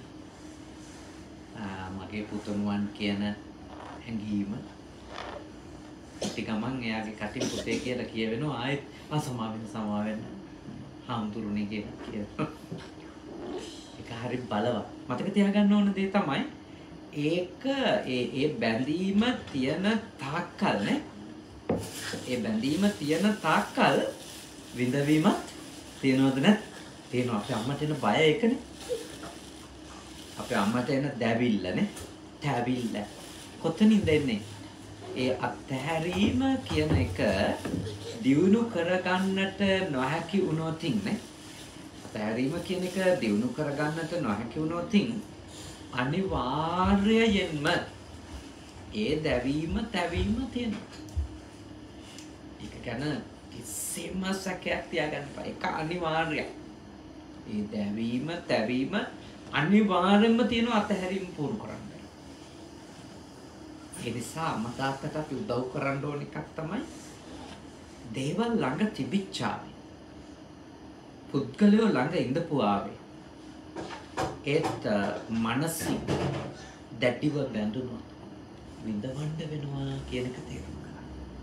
මගේ පුතුණුවන් කියන හැඟීම ටිකමන් එයාගේ කටින් පුතේ කියලා කියවෙනවා. ආයෙත් සමා වෙන්න හාමුදුරුවනේ කියලා කියනවා. ඒක හරි බලවත්. මතක තියාගන්න ඕන දේ තමයි ඒක ඒ බැඳීම තියෙන තාක්කල් නේ. ඒ බැඳීම තියෙන තාක්කල් විඳවීමත් තියෙනවද නැත්? තියෙනවා. අපේ අම්මට එන බය ඒකනේ. අපේ අම්මට එන දැවිල්ලනේ. තැවිල්ල. කොතනින්ද එන්නේ? ඒ අත්හැරීම කියන එක දියුණු කරගන්නට නොහැකි වුණොත් නේ. අත්හැරීම කියන එක දියුණු කරගන්නට නොහැකි වුණොත් අනිවාර්යයෙන්ම ඒ දැවීම තැවීම තියෙනවා. ඒක ගැන කිසිම සැකයක් තියාගන්න එපා. ඒක අනිවාර්යයි. ඒ දැවීම තැවීම අනිවාර්යෙන්ම තියෙනවා අත්හැරීම පුරුදු කරන්න. ඒ නිසා අමතාත්තට අපි උදව් කරන්න ඕන එකක් තමයි දේවල් ළඟ තිබිච්චාවේ. පුද්ගලයෝ ළඟ ඉඳපු ආවේ. ඒත් මනසින් දැඩිව බැඳුනොත් විඳවන්න වෙනවා කියන එක තේරුම් ගන්න.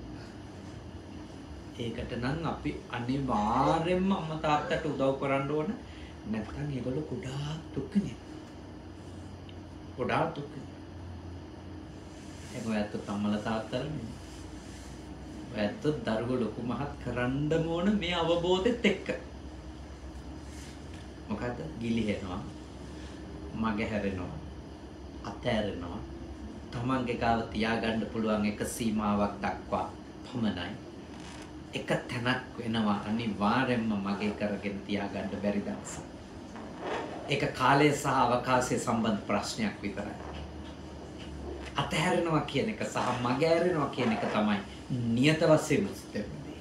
ඒකට නම් අපි අනිවාර්යෙන්ම අම්මා තාත්තට උදව් කරන්න ඕන. නැත්නම් ඒගොල්ලෝ ගොඩාක් දුක් විඳිනවා. ගොඩාක් දුක් විඳිනවා. ඔයත් තම්මල තාත්තලා නේ. ඔයත් දරුවෝ ලොකු මහත් කරන්න ඕන මේ අවබෝධෙත් එක්ක. මොකද ගිලිහෙනවා, මගහැරෙනවා, අතෑරෙනවා. තමන්ගේ ගාව තියාගන්න පුළුවන් එක සීමාවක් දක්වා පමණයි. එක තැනක් වෙනවා අනිවාර්යෙන්ම මගේ කරගෙන තියාගන්න බැරි දවසක්. ඒක කාලය සහ අවකාශය සම්බන්ධ ප්‍රශ්නයක් විතරයි. අතහැරෙනවා කියන එක සහ මගහැරෙනවා කියන එක තමයි නියත වශයෙන්ම සිදුවෙන්නේ.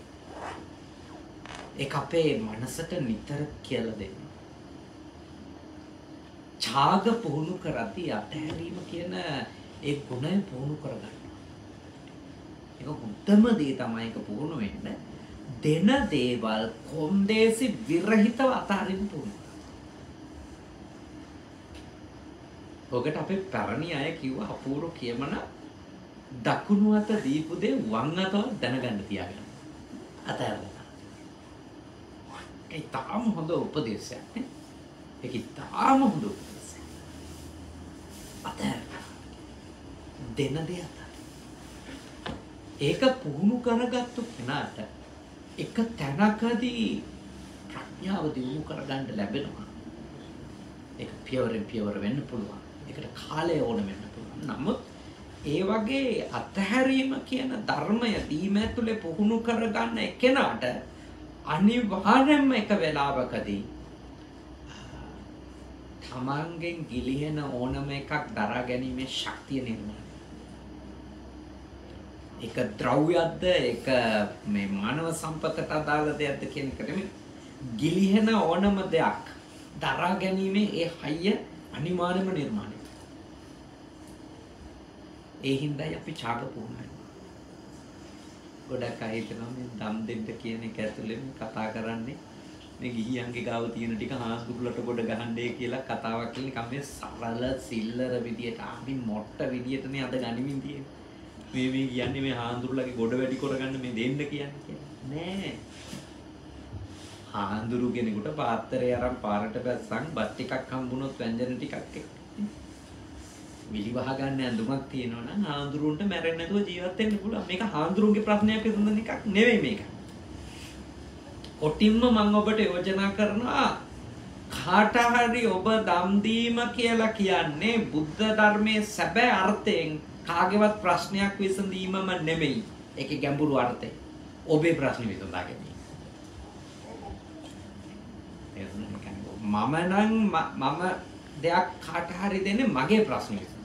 ඒක අපේ මනසට නිතර කියලා දෙන්න. ඡාග පුහුණු කරද්දී අතහැරීම කියන ඒ ගුණය පුහුණු කරගන්න. ඒක උත්තම දේ තමයි ඒක පුහුණු වෙන්න. දෙන දේවල් කොන්දේසි විරහිතව අතහරින්න පුහුණු. ඔකට අපේ පැරණි අය කිව්වා අපූර්ව කියමන දකුණු අත දීපු දේ වම් අතව දැනගන්න තියාගන්න. අතහැරලා. ඒක තාම හොඳ උපදේශයක් නේ. ඒක තාම හොඳ උපදේශයක්. අතහැරලා. දෙන දේ අතහැරලා. ඒක පුහුණු කරගත්තු කෙනාට එක තැනකදී ප්‍රඥාව දියුණු කරගන්න ලැබෙනවා. ඒක පියවරෙන් පියවර වෙන්න පුළුවන්. ඒකට කාලය ඕන වෙන්න පුළුවන්. නමුත් ඒ වගේ අතහැරීම කියන ධර්මය දීම ඇතුලේ පුහුණු කරගන්න කෙනාට අනිවාර්යයෙන්ම එක වෙලාවකදී තමන්ගෙන් ගිලිහෙන ඕනම එකක් දරා ගැනීමේ ශක්තිය නිර්මාණය. ඒක ද්‍රව්‍යයක්ද ඒක මේ මානව සම්පතට අදාළ දෙයක්ද කියන එක නෙමෙයි. ගිලිහෙන ඕනම දෙයක් දරා ගැනීමේ ඒ හයිය අනිවාර්යයෙන්ම නිර්මාණය. ඒ හින්දායි අපි ඡාග පුහුණු වෙනවා. ගොඩක් අය හිතනවා මේ දම් දෙන්න කියන එක ඇතුලේ කතා කරන්නේ මේ ගිහියන්ගේ ගාව තියෙන ටික හාමුදුරුවලට ගොඩ ගහන්නේ කියලා කතාවක් කියන්නේ කම්මේ සරල සිල්ලර විදියට අපි මොට්ට විදියටනේ අද ගනිමින් තියෙන්නේ. මේ කියන්නේ මේ හාමුදුරුවලගේ ගොඩ වැඩි කරගන්න මේ දෙන්න කියන්නේ නෑ. හාමුදුරු කෙනෙකුට පාත්‍රය අරන් පාරට බැස්සන් බත් ටිකක් හම්බුනොත් ව්‍යංජන ටිකක් එක්ක විලි වහ ගන්න ඇඳුමක් තියෙනවා නම් හාමුදුරුවන්ට මැරෙන්නේ නැතුව ජීවත් වෙන්න පුළුවන්. මේක හාමුදුරුවන්ගේ ප්‍රශ්නයක් විසඳන එකක් නෙවෙයි මේක. කොටින්ම මම ඔබට යෝජනා කරනවා කාට හරි ඔබ දම් දීම කියලා කියන්නේ බුද්ධ ධර්මයේ සැබෑ අර්ථයෙන් කාගේවත් ප්‍රශ්නයක් විසඳීමම නෙමෙයි. ඒකේ ගැඹුරු අර්ථය ඔබේ ප්‍රශ්න විසඳා ගැනීම. මම දෙයක් කාට හරි දෙන්නේ මගේ ප්‍රශ්න විසඳ.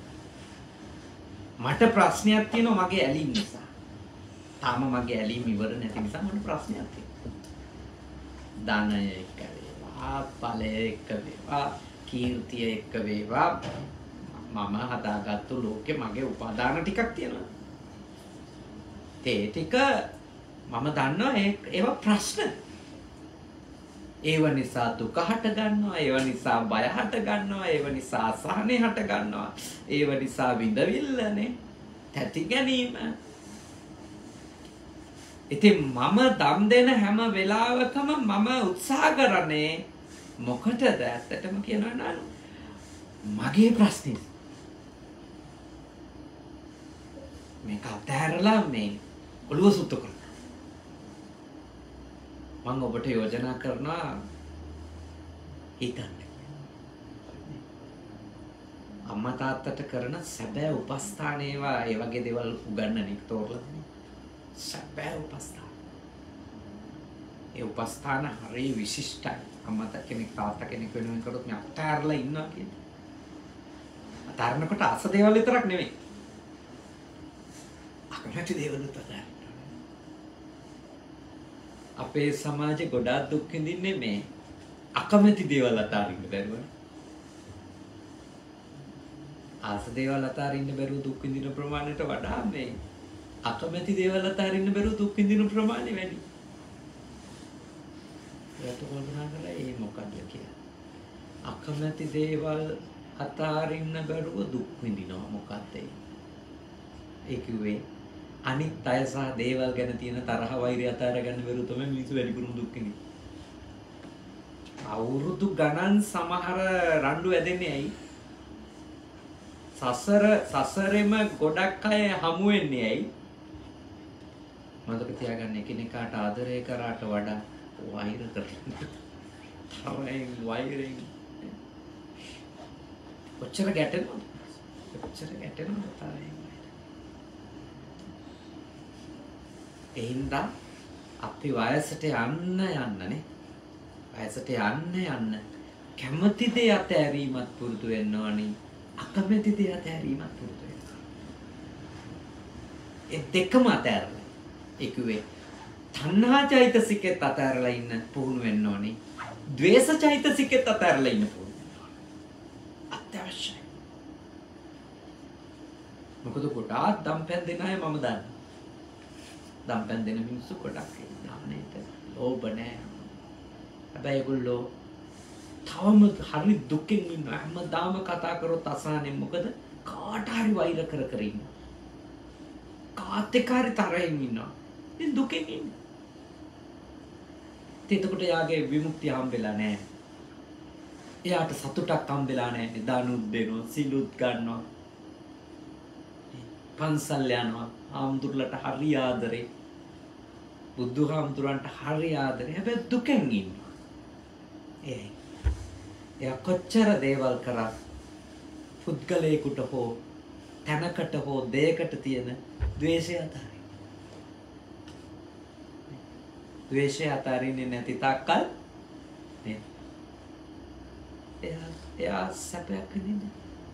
මට ප්‍රශ්නයක් තියෙනවා මගේ ඇලීම නිසා. තාම මගේ ඇලීම ඉවර නැති නිසා මට ප්‍රශ්නයක් තියෙනවා. ධනය එක්ක වේවා, බලය එක්ක වේවා, කීර්තිය එක්ක වේවා මම හදාගත්තු ලෝකේ මගේ උපාදාන ටිකක් තියෙනවා. ඒ ටික මම දන්නවා ඒවා ප්‍රශ්න. ඒව නිසා දුක හට ගන්නවා, ඒව නිසා බය හට ගන්නවා, ඒව නිසා අසහනය හට ගන්නවා, ඒව නිසා විඳවිල්ලනේ තැති ගැනීම. ඉතින් මම දම් දෙන හැම වෙලාවකම මම උත්සාහ කරන්නේ මොකටද ඇත්තටම කියනවා නම් මගේ ප්‍රශ්නේ මේක අතහැරලා මේ ඔළුව සුත්තු කරනවා. මම ඔබට යෝජනා කරනවා හිතන්න. අම්මා තාත්තට කරන සැබෑ උපස්ථානේවා ඒ වගේ දේවල් උගන්නන එක තෝරලා සැබෑ උපස්ථාන. ඒ උපස්ථාන හරි විශිෂ්ටයි. අම්මා කෙනෙක් තාත්තා කෙනෙක් වෙනුවෙන් කරොත් මේ අතහැරලා ඉන්නවා කියන්නේ. අතහැරනකොට අස දේවල් විතරක් නෙමෙයි. අකමැති දේවල් උතර. අපේ සමාජේ ගොඩාක් දුක් විඳින්නේ මේ අකමැති දේවල් අතාරින්න බැරුව. ආස දේවල් අතාරින්න බැරුව දුක් විඳින ප්‍රමාණයට වඩා මේ අකමැති දේවල් අතාරින්න බැරුව දුක් විඳින ප්‍රමාණය වැඩි. ඒකට කල්පනා කරලා ඒ මොකක්ද කියලා. අකමැති දේවල් අතාරින්න බැරුව දුක් විඳිනවා මොකක්ද ඒ කිව්වේ? අනිත් අය සහ දේවල් ගැන තියෙන තරහ වෛරය අතාර ගන්න බැරුව තමයි මිනිස්සු වැඩිපුරම දුක් විඳින්නේ. අවුරුදු ගණන් සමහර රණ්ඩු ඇදෙන්නේ ඇයි? සසරෙම ගොඩක් අය හමු වෙන්නේ ඇයි? මතක තියාගන්න එකිනෙකාට ආදරය කරාට වඩා වෛර කරනවා. තමයි වෛරෙන් කොච්චර ගැටෙනවද? කොච්චර ගැටෙනවද තරහින්? එහින්දා අපි වයසට යන්නනේ. වයසට යන්න කැමති දේ අතහැරීමත් පුරුදු වෙන්න ඕනේ. අකමැති දේ අතහැරීමත් පුරුදු වෙන්න. ඒ දෙකම අතහැරලා. ඒ කිව්වේ තණ්හා චෛතසිකෙත් අතහැරලා ඉන්න පුහුණු වෙන්න ඕනේ. ද්වේෂ චෛතසිකෙත් අතහැරලා ඉන්න පුහුණු වෙන්න ඕනේ. අත්‍යවශ්‍යයි. මොකද ගොඩාක් දම්පැන් දෙන අය මම දන්නවා. දම්පැන් දෙන මිනිස්සු ගොඩක් ඉන්නවා නේද? ලෝභ නැහැ. හැබැයි ඒගොල්ලෝ තවම හරි දුකින් ඉන්නවා. හැමදාම කතා කරොත් අසහනෙන්. මොකද කාට හරි වෛර කර ඉන්නවා. කාත් එක්ක හරි තරහින් ඉන්නවා. ඉතින් දුකෙන් ඉන්නේ. එතකොට යාගේ විමුක්තිය හම්බෙලා නැහැ. එයාට සතුටක් හම්බෙලා නැහැ. දානුත් දෙනවා, සිලුත් ගන්නවා. පන්සල් යනවා. ආම්දුරලට හරි ආදරේ. බුදුහාමුදුරන්ට හරි ආදරේ. හැබැයි දුකෙන් ඉන්නවා. එයා කොච්චර දේවල් කරා පුද්ගලයෙකුට හෝ තැනකට හෝ දෙයකට තියෙන ද්වේෂය අතාරින්න. ද්වේෂය අතාරින්නේ නැති තාක්කල් නේද? එයා සැපයක් විඳින්නේ.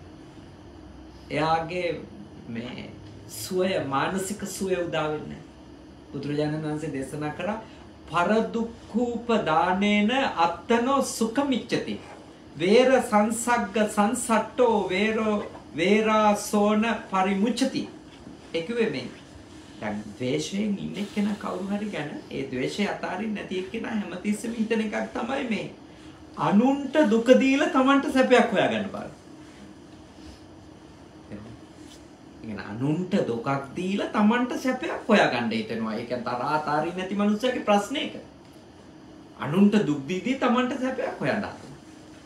එයාගේ මේ සුවය මානසික සුවය උදා වෙන්නේ. බුදුරජාණන් වහන්සේ දේශනා කරා පරදුක්ඛූපදානේන අත්තනෝ සුඛමිච්ඡති. වේර සංසග්ග සංසට්ඨෝ වේරාසෝන පරිමුච්ඡති. ඒකෙ මේ දැන් ද්වේෂයෙන් ඉන්න කෙනා කවුරු හරි ගැන ඒ ද්වේෂය අතාරින්න නැති එක්කෙනා හැමතිස්සෙම හිතන එකක් තමයි මේ අනුන්ට දුක දීලා Tamanට සැපයක් හොයාගන්න බාර. ඉතින් අනුන්ට දුකක් දීලා Tamanට සැපයක් හොයාගන්න හිතනවා. ඒක තරහා අතාරින්න නැති මනුස්සයාගේ ප්‍රශ්නයක. අනුන්ට දුක් දීදී Tamanට සැපයක් හොයන්න හදනවා.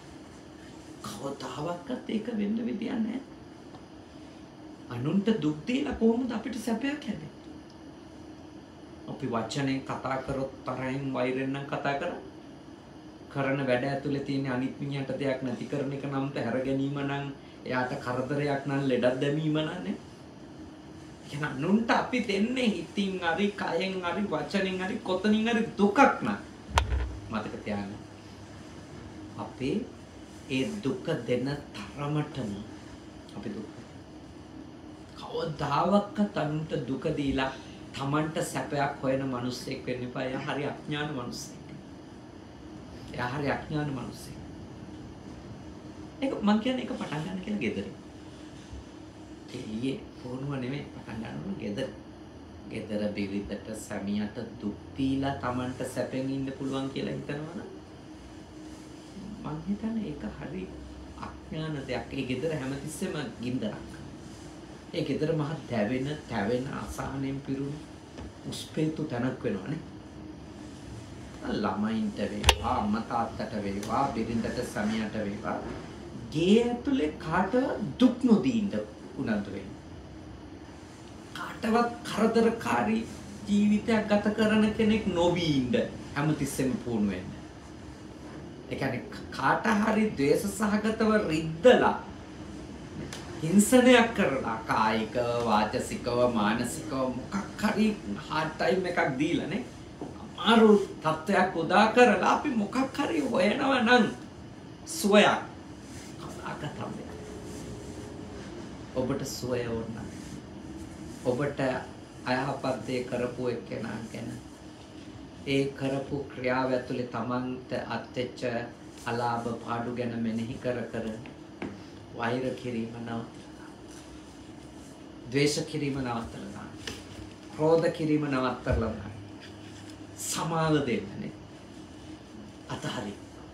කවදාවත් ඒක වෙන්න විදියක් නැහැ. අනුන්ට දුක් දීලා කොහොමද අපිට සැපයක් ලැබෙන්නේ? අපි වචනෙන් කතා කරොත් තරහින් වෛරෙන් නම් කතා කරන වැඩ ඇතුලේ තියෙන අනිත් මිනිහට දෙයක් නැති කරන එක නම් හැර ගැනීම නම් එයාට කරදරයක් නම් ලෙඩක් දැමීම නනේ. එහෙනම් අනුන්ට අපි දෙන්නේ හිතින් හරි කයෙන් හරි වචනෙන් හරි කොතනින් හරි දුකක් නම් මතක තියාගන්න. අපේ ඒ දුක දෙන තරමටම අපි දුක කවදාවත් අනුන්ට දුක දීලා Tamanට සැපයක් හොයන මිනිස්සෙක් වෙන්න එපා. එයා හරි අඥාන මිනිස්සෙක්. එයා හරි අඥාන මිනිස්සෙක්. ඒක මං කියන්නේ ඒක පටන් ගන්න කියලා ගෙදරින්. එළියේ පොනුව නෙමෙයි පටන් ගන්න ඕන ගෙදර. ගෙදර බිරිඳට සැමියාට දුක් දීලා Tamanට සැපෙන් ඉන්න පුළුවන් කියලා හිතනවනම් මං හිතන්නේ ඒක හරි අඥාන දෙයක්. ඒ ගෙදර හැමතිස්සෙම ගින්දරක්. ඒ ගෙදර මහ තැවෙන අසහනෙන් පිරුණු උස්පේතු තැනක් වෙනවනේ. ළමයින්ට වේවා අම්මා තාත්තට වේවා බිරිඳට සැමියාට වේවා ගේ ඇතුලේ කාටවත් දුක් නොදීන්න උනන්දු වෙන්න. කාටවත් කරදරකාරී ජීවිතයක් ගත කරන කෙනෙක් නොවී ඉන්න හැමතිස්සෙම පුහුණු වෙන්න. ඒ කියන්නේ කාට හරි ද්වේෂ සහගතව රිද්දලා හිංසනයක් කරලා කායික වාචසිකව මානසිකව මොකක් හරි හાર્ඩ් ටයිම් එකක් දීලා නේ අමාරු තත්ත්වයක් උදා කරලා අපි මොකක් හරි හොයනවා නම් සුවයක් කතාකතම් ඔබට සුවය ඕන ඔබට අයහපත් දේ කරපු එක්කෙනා ගැන ඒ කරපු ක්‍රියාව ඇතුලේ Tamanට අත්‍යච්ච අලාභ පාඩු ගැන මෙනෙහි කර වෛර කිරීම නවත්තලා ද්වේෂ කිරීම නවත්තලා ක්‍රෝධ කිරීම නවත්තලා සමාව දෙන්නනේ අතහරි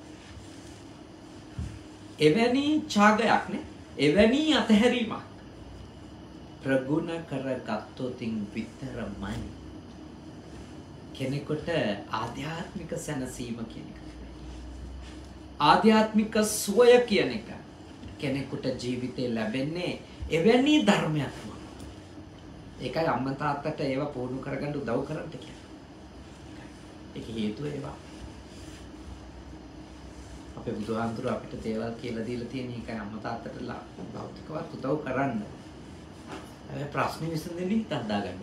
එවැනි ඡාගයක් නේ එවැනි අතහැරීමක් ප්‍රගුණ කරගත්තොතින් විතරමයි කෙනෙකුට ආධ්‍යාත්මික සැනසීම කියන එක ආධ්‍යාත්මික සුවය කියන එක කෙනෙකුට ජීවිතේ ලැබෙන්නේ එවැනි ධර්මයක් තුන. ඒකයි අම්මා තාත්තට ඒවා පුහුණු කරගන්න උදව් කරන්න කියන්නේ. ඒක හේතුව ඒවා. අපේ බුදුහාමුදුරුවෝ අපිට දේවල් කියලා දීලා තියෙන එකයි අම්මා තාත්තට භෞතිකවත් උදව් කරන්න. ඒ ප්‍රශ්නේ විසඳෙන්නේ හිත හදාගන්න.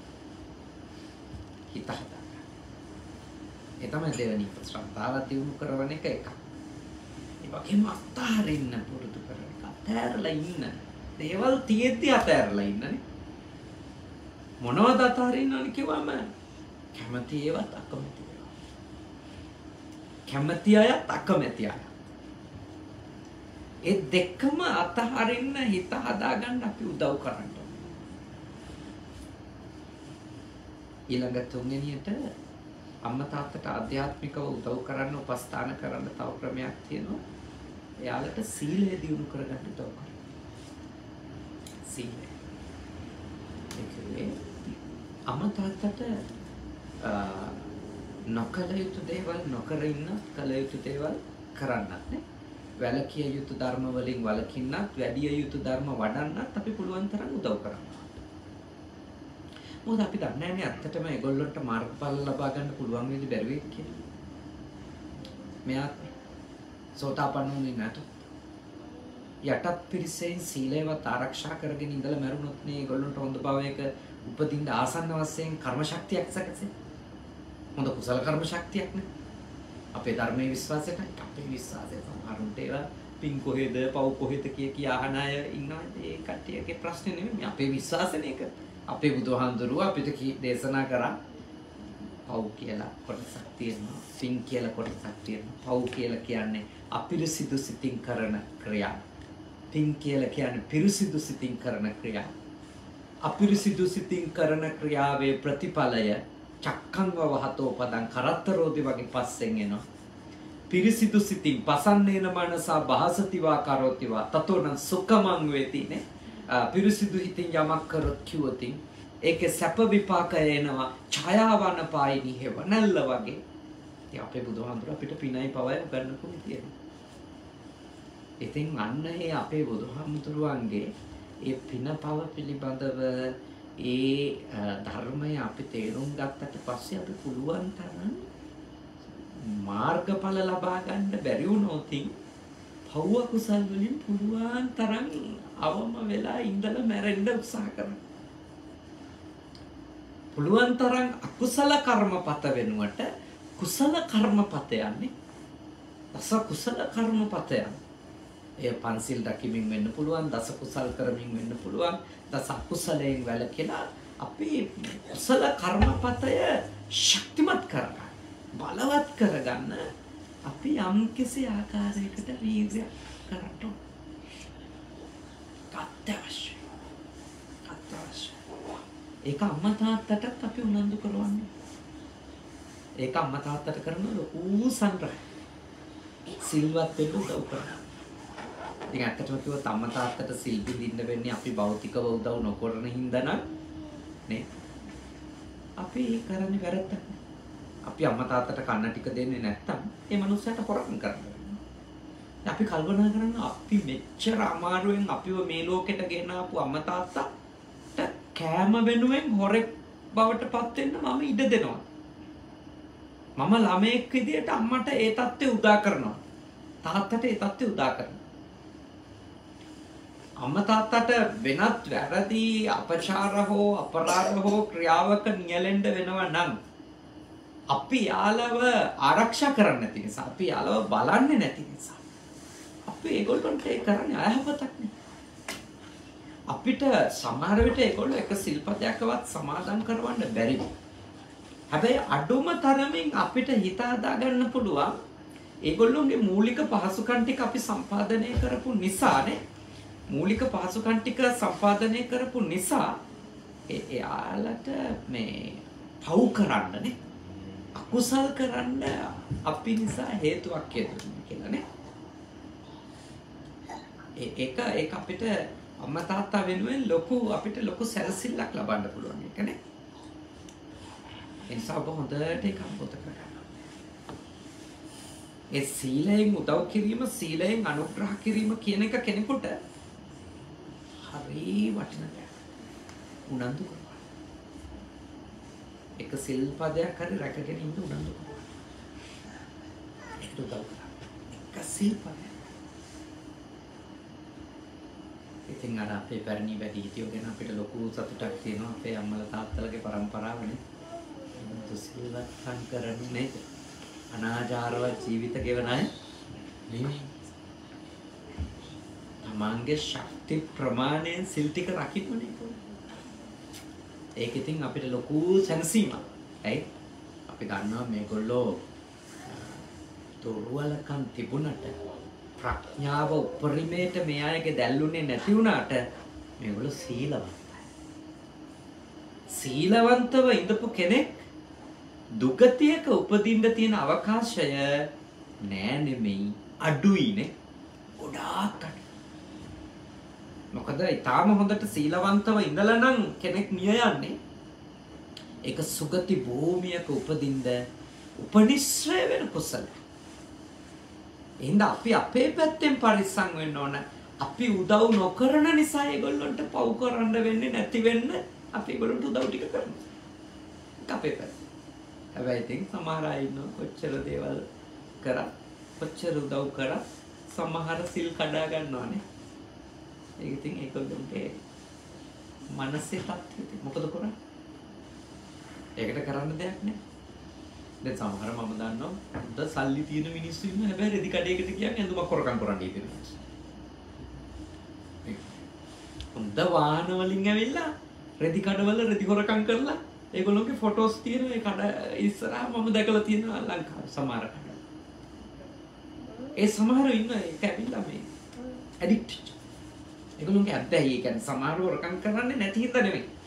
හිත හදාගන්න. ඒ තමයි දෙවෙනි ශ්‍රද්ධාව දියුණු කරන එක එකක්. ඒ වගේම අත්හරින්න පුරුදු කරන එක. අත්හැරලා ඉන්න. දේවල් තියෙද්දි අත්හැරලා ඉන්නනේ. මොනවද අත්හරින්න ඕනේ කිව්වම කැමති ඒවත් අකමැති ඒවා. කැමති අය අකමැති අය. ඒ දෙකම අත්හරින්න හිත හදාගන්න අපි උදව් කරන්න ඕනේ. ඊළඟ තුන්වෙනියට අම්මා තාත්තට ආධ්‍යාත්මිකව උදව් කරන්න උපස්ථාන කරන්න තව ක්‍රමයක් තියෙනවා. එයාලට සීලය දියුණු කරගන්න උදව් කරන්න. සීලය. ඒකේ අම්මා තාත්තට නොකල යුතු දේවල් නොකර ඉන්න කල යුතු දේවල් කරන්නත් නේ. වැළකිය යුතු ධර්ම වලින් වළකින්නත් වැඩි යුතු ධර්ම වඩන්නත් අපි පුළුවන් තරම් උදව් කරන්න. මොකද අපි දන්නේ නැහැ ඇත්තටම ඒගොල්ලන්ට මාර්ගඵල ලබා ගන්න පුළුවන් වෙන්නේ බැරි වෙයි කියලා. මෙයා සෝතාපන්න වුණේ නැතොත් යටත් පිරිසෙන් සීලයවත් ආරක්ෂා කරගෙන ඉඳලා මරුණොත් නේ ඒගොල්ලන්ට හොඳ භවයක උපදින්න ආසන්න වශයෙන් කර්ම ශක්තියක් සැකසෙයි. හොඳ කුසල කර්ම ශක්තියක් නේ. අපේ ධර්මයේ විශ්වාසයට අපේ විශ්වාසය සමහරුන්ට ඒවා පින් කොහෙද පව් කොහෙද කිය අහන අය ඉන්නවා. ඒ කට්ටියගේ ප්‍රශ්නේ නෙමෙයි අපේ විශ්වාසනේ ඒක. අපේ බුදුහාමුදුරුවෝ අපිට දේශනා කරා පව් කියලා කොටසක් තියෙනවා. පින් කියලා කොටසක් තියෙනවා. පව් කියලා කියන්නේ අපිරිසිදු සිතින් කරන ක්‍රියා. පින් කියලා කියන්නේ පිරිසිදු සිතින් කරන ක්‍රියා. අපිරිසිදු සිතින් කරන ක්‍රියාවේ ප්‍රතිඵලය චක්කංව වහතෝ පදං කරත්තරෝදි වගේ පස්සෙන් එනවා. පිරිසිදු සිතින් පසන්නේන මනසා භාසතිවා කරෝතිවා තතෝනං සුඛමං වේතිනේ. පිරිසිදු හිතින් යමක් කරොත් කිව්වොතින් ඒකේ සැප විපාකය එනවා. ඡායාවන පායිනි හේවනල්ල වගේ. ඉතින් අපේ බුදුහාමුදුර අපිට පිනයි පවයි උගන්වන්න කොහොමද කියන්නේ. ඉතින් අන්න ඒ අපේ බුදුහාමුදුරුවන්ගේ ඒ පින පව පිළිබඳව ඒ ධර්මය අපි තේරුම් ගත්තට පස්සේ අපි පුළුවන් තරම් මාර්ගඵල ලබා ගන්න බැරි වුණොත් පව්ව කුසල් වලින් පුළුවන් තරම් අවම වෙලා ඉඳලා මැරෙන්න උත්සාහ කරනවා. පුළුවන් තරම් අකුසල කර්මපත වෙනුවට කුසල කර්මපත යන්නේ. දස කුසල කර්මපතයන්. ඒ පන්සිල් රකිමින් වෙන්න පුළුවන්, දස කුසල් කරමින් වෙන්න පුළුවන්, දස අකුසලයෙන් වැළකීලා අපි කුසල කර්මපතය ශක්තිමත් කරගන්න, බලවත් කරගන්න අපි යම්කිසි ආකාරයකට වීර්ය කරන්න ඕන. අත්‍යවශ්‍යයි. ඒක අම්මා තාත්තටත් අපි උනන්දු කරවන්නේ. ඒක අම්මා තාත්තට කරන ලොකු සංග්‍රහය. සිල්වත් වෙන්න උදව් කරනවා. ඉතින් ඇත්තටම කිව්වොත් අම්මා තාත්තට සිල් බිඳින්න වෙන්නේ අපි භෞතිකව උදව් නොකරන හින්දා නම් නේ. අපි කරන්නේ වැරද්දක්. අපි අම්මා තාත්තට කන්න ටික දෙන්නේ නැත්තම් ඒ මනුස්සයාට හොරකම් කරනවා. අපි කල්පනා කරන අපි මෙච්චර අමාරුවෙන් අපිව මේ ලෝකෙට ගෙන ආපු අම්මා තාත්තට කෑම වෙනුවෙන් හොරෙක් බවට පත් වෙන්න මම ඉඩ දෙනවා. මම ළමයෙක් විදියට අම්මට ඒ தත්ත්වය උදා කරනවා. තාත්තට ඒ தත්ත්වය උදා කරනවා. අම්මා තාත්තට වෙනත් වැරදි අපචාර හෝ අපරාධ හෝ ක්‍රියාවක නියැලෙන්න වෙනවා නම් අපි යාළව ආරක්ෂා කරන්නේ නැති නිසා, අපි යාළව බලන්නේ නැති නිසා අපි ඒගොල්ලන්ට ඒ කරන්නේ අයහපතක් නේ. අපිට සමහර විට ඒගොල්ලෝ එක සිල්පදයක්වත් සමාදන් කරවන්න බැරි. හැබැයි අඩුම තරමින් අපිට හිත හදා ගන්න පුළුවන් ඒගොල්ලෝගේ මූලික පහසුකම් ටික අපි සම්පාදනය කරපු නිසානේ. මූලික පහසුකම් ටික සම්පාදනය කරපු නිසා එයාලට මේ පව් කරන්නනේ, අකුසල් කරන්න අපි නිසා හේතුවක් කියලා නේ. ඒක අපිට අම්මා තාත්තා වෙනුවෙන් අපිට ලොකු සැලසිල්ලක් ලබන්න පුළුවන් එකනේ. ඒ නිසා ඔබ හොඳට ඒක අනුගත කරගන්න. ඒ සීලයෙන් උදව් කිරීම, සීලයෙන් අනුග්‍රහ කිරීම කියන එක කෙනෙකුට හරි වටින දෙයක්. උනන්දු කරනවා. එක සිල්පදයක් හරි රැකගෙන ඉන්න උනන්දු කරනවා. ඒකට උදව් කරනවා. එක සිල්පදයක්. ඉතින් අර අපේ පැරණි වැඩිහිටියෝ ගැන අපිට ලොකු සතුටක් තියෙනවා. අපේ අම්මලා තාත්තලාගේ පරම්පරාවනේ. දුසිල්වත්කම් කරන්නේ අනාචාරවත් ජීවිත ගෙවන අය නෙමෙයි. තමන්ගේ ශක්ති ප්‍රමාණයෙන් සිල් ටික රකින්නනේ. ඒක ඉතින් අපිට ලොකු සැනසීමක්. ඇයි? අපි දන්නවා මේගොල්ලෝ දුර්වලකම් තිබුණට ප්‍රඥාව උපරිමයට මේ අයගේ දැල්ුනේ නැති වුණාට මේගොල්ලෝ සීලවන්තයි. සීලවන්තව ඉඳපු කෙනෙක් දුගතියක උපදින්න තියෙන අවකාශය නෑ නෙමෙයි අඩුයිනේ. ගොඩාක් අඩුයි. මොකද ඊටාම හොඳට සීලවන්තව ඉඳලා නම් කෙනෙක් මිය යන්නේ ඒක සුගති භූමියක උපදින්න උපනිශ්‍රය වෙන කුසල. එහෙනම් අපි අපේ පැත්තෙන් පරිස්සම් වෙන්න ඕන. අපි උදව් නොකරන නිසා ඒගොල්ලන්ට පව් කරන්න වෙන්නේ නැති වෙන්න අපි ඒගොල්ලන්ට උදව් ටික කරනවා. ඒක අපේ පැත්ත. හැබැයි ඉතින් සමහර අය ඉන්නවා කොච්චර දේවල් කරා, කොච්චර උදව් කරා සමහර සිල් කඩා ගන්නවානේ. ඒක ඉතින් ඒගොල්ලන්ගේ මනසේ තත්ත්වය. මොකද කරන්නේ? ඒකට කරන්න දෙයක් නෑ. දැන් සමහර මම දන්නවා හොඳ සල්ලි තියෙන මිනිස්සු ඉන්න හැබැයි රෙදි කඩේකට කියන්නේ ඇඳුමක් හොරකම් කරන්න ඉතින්. හොඳ වාහන වලින් ඇවිල්ලා රෙදි කඩවල රෙදි හොරකම් කරලා ඒගොල්ලෝගේ ෆොටෝස් තියෙන ඒ කඩ ඉස්සරහා මම දැකලා තියෙනවා ලංකාවේ සමහර කඩ. ඒ සමහර ඉන්න ඒක ඇවිල්ලා මේ ඇඩික්ට්. ඒගොල්ලෝගේ අද්දැයි කියන්නේ සමහරව හොරකම් කරන්නේ නැති හින්දා නෙවෙයි.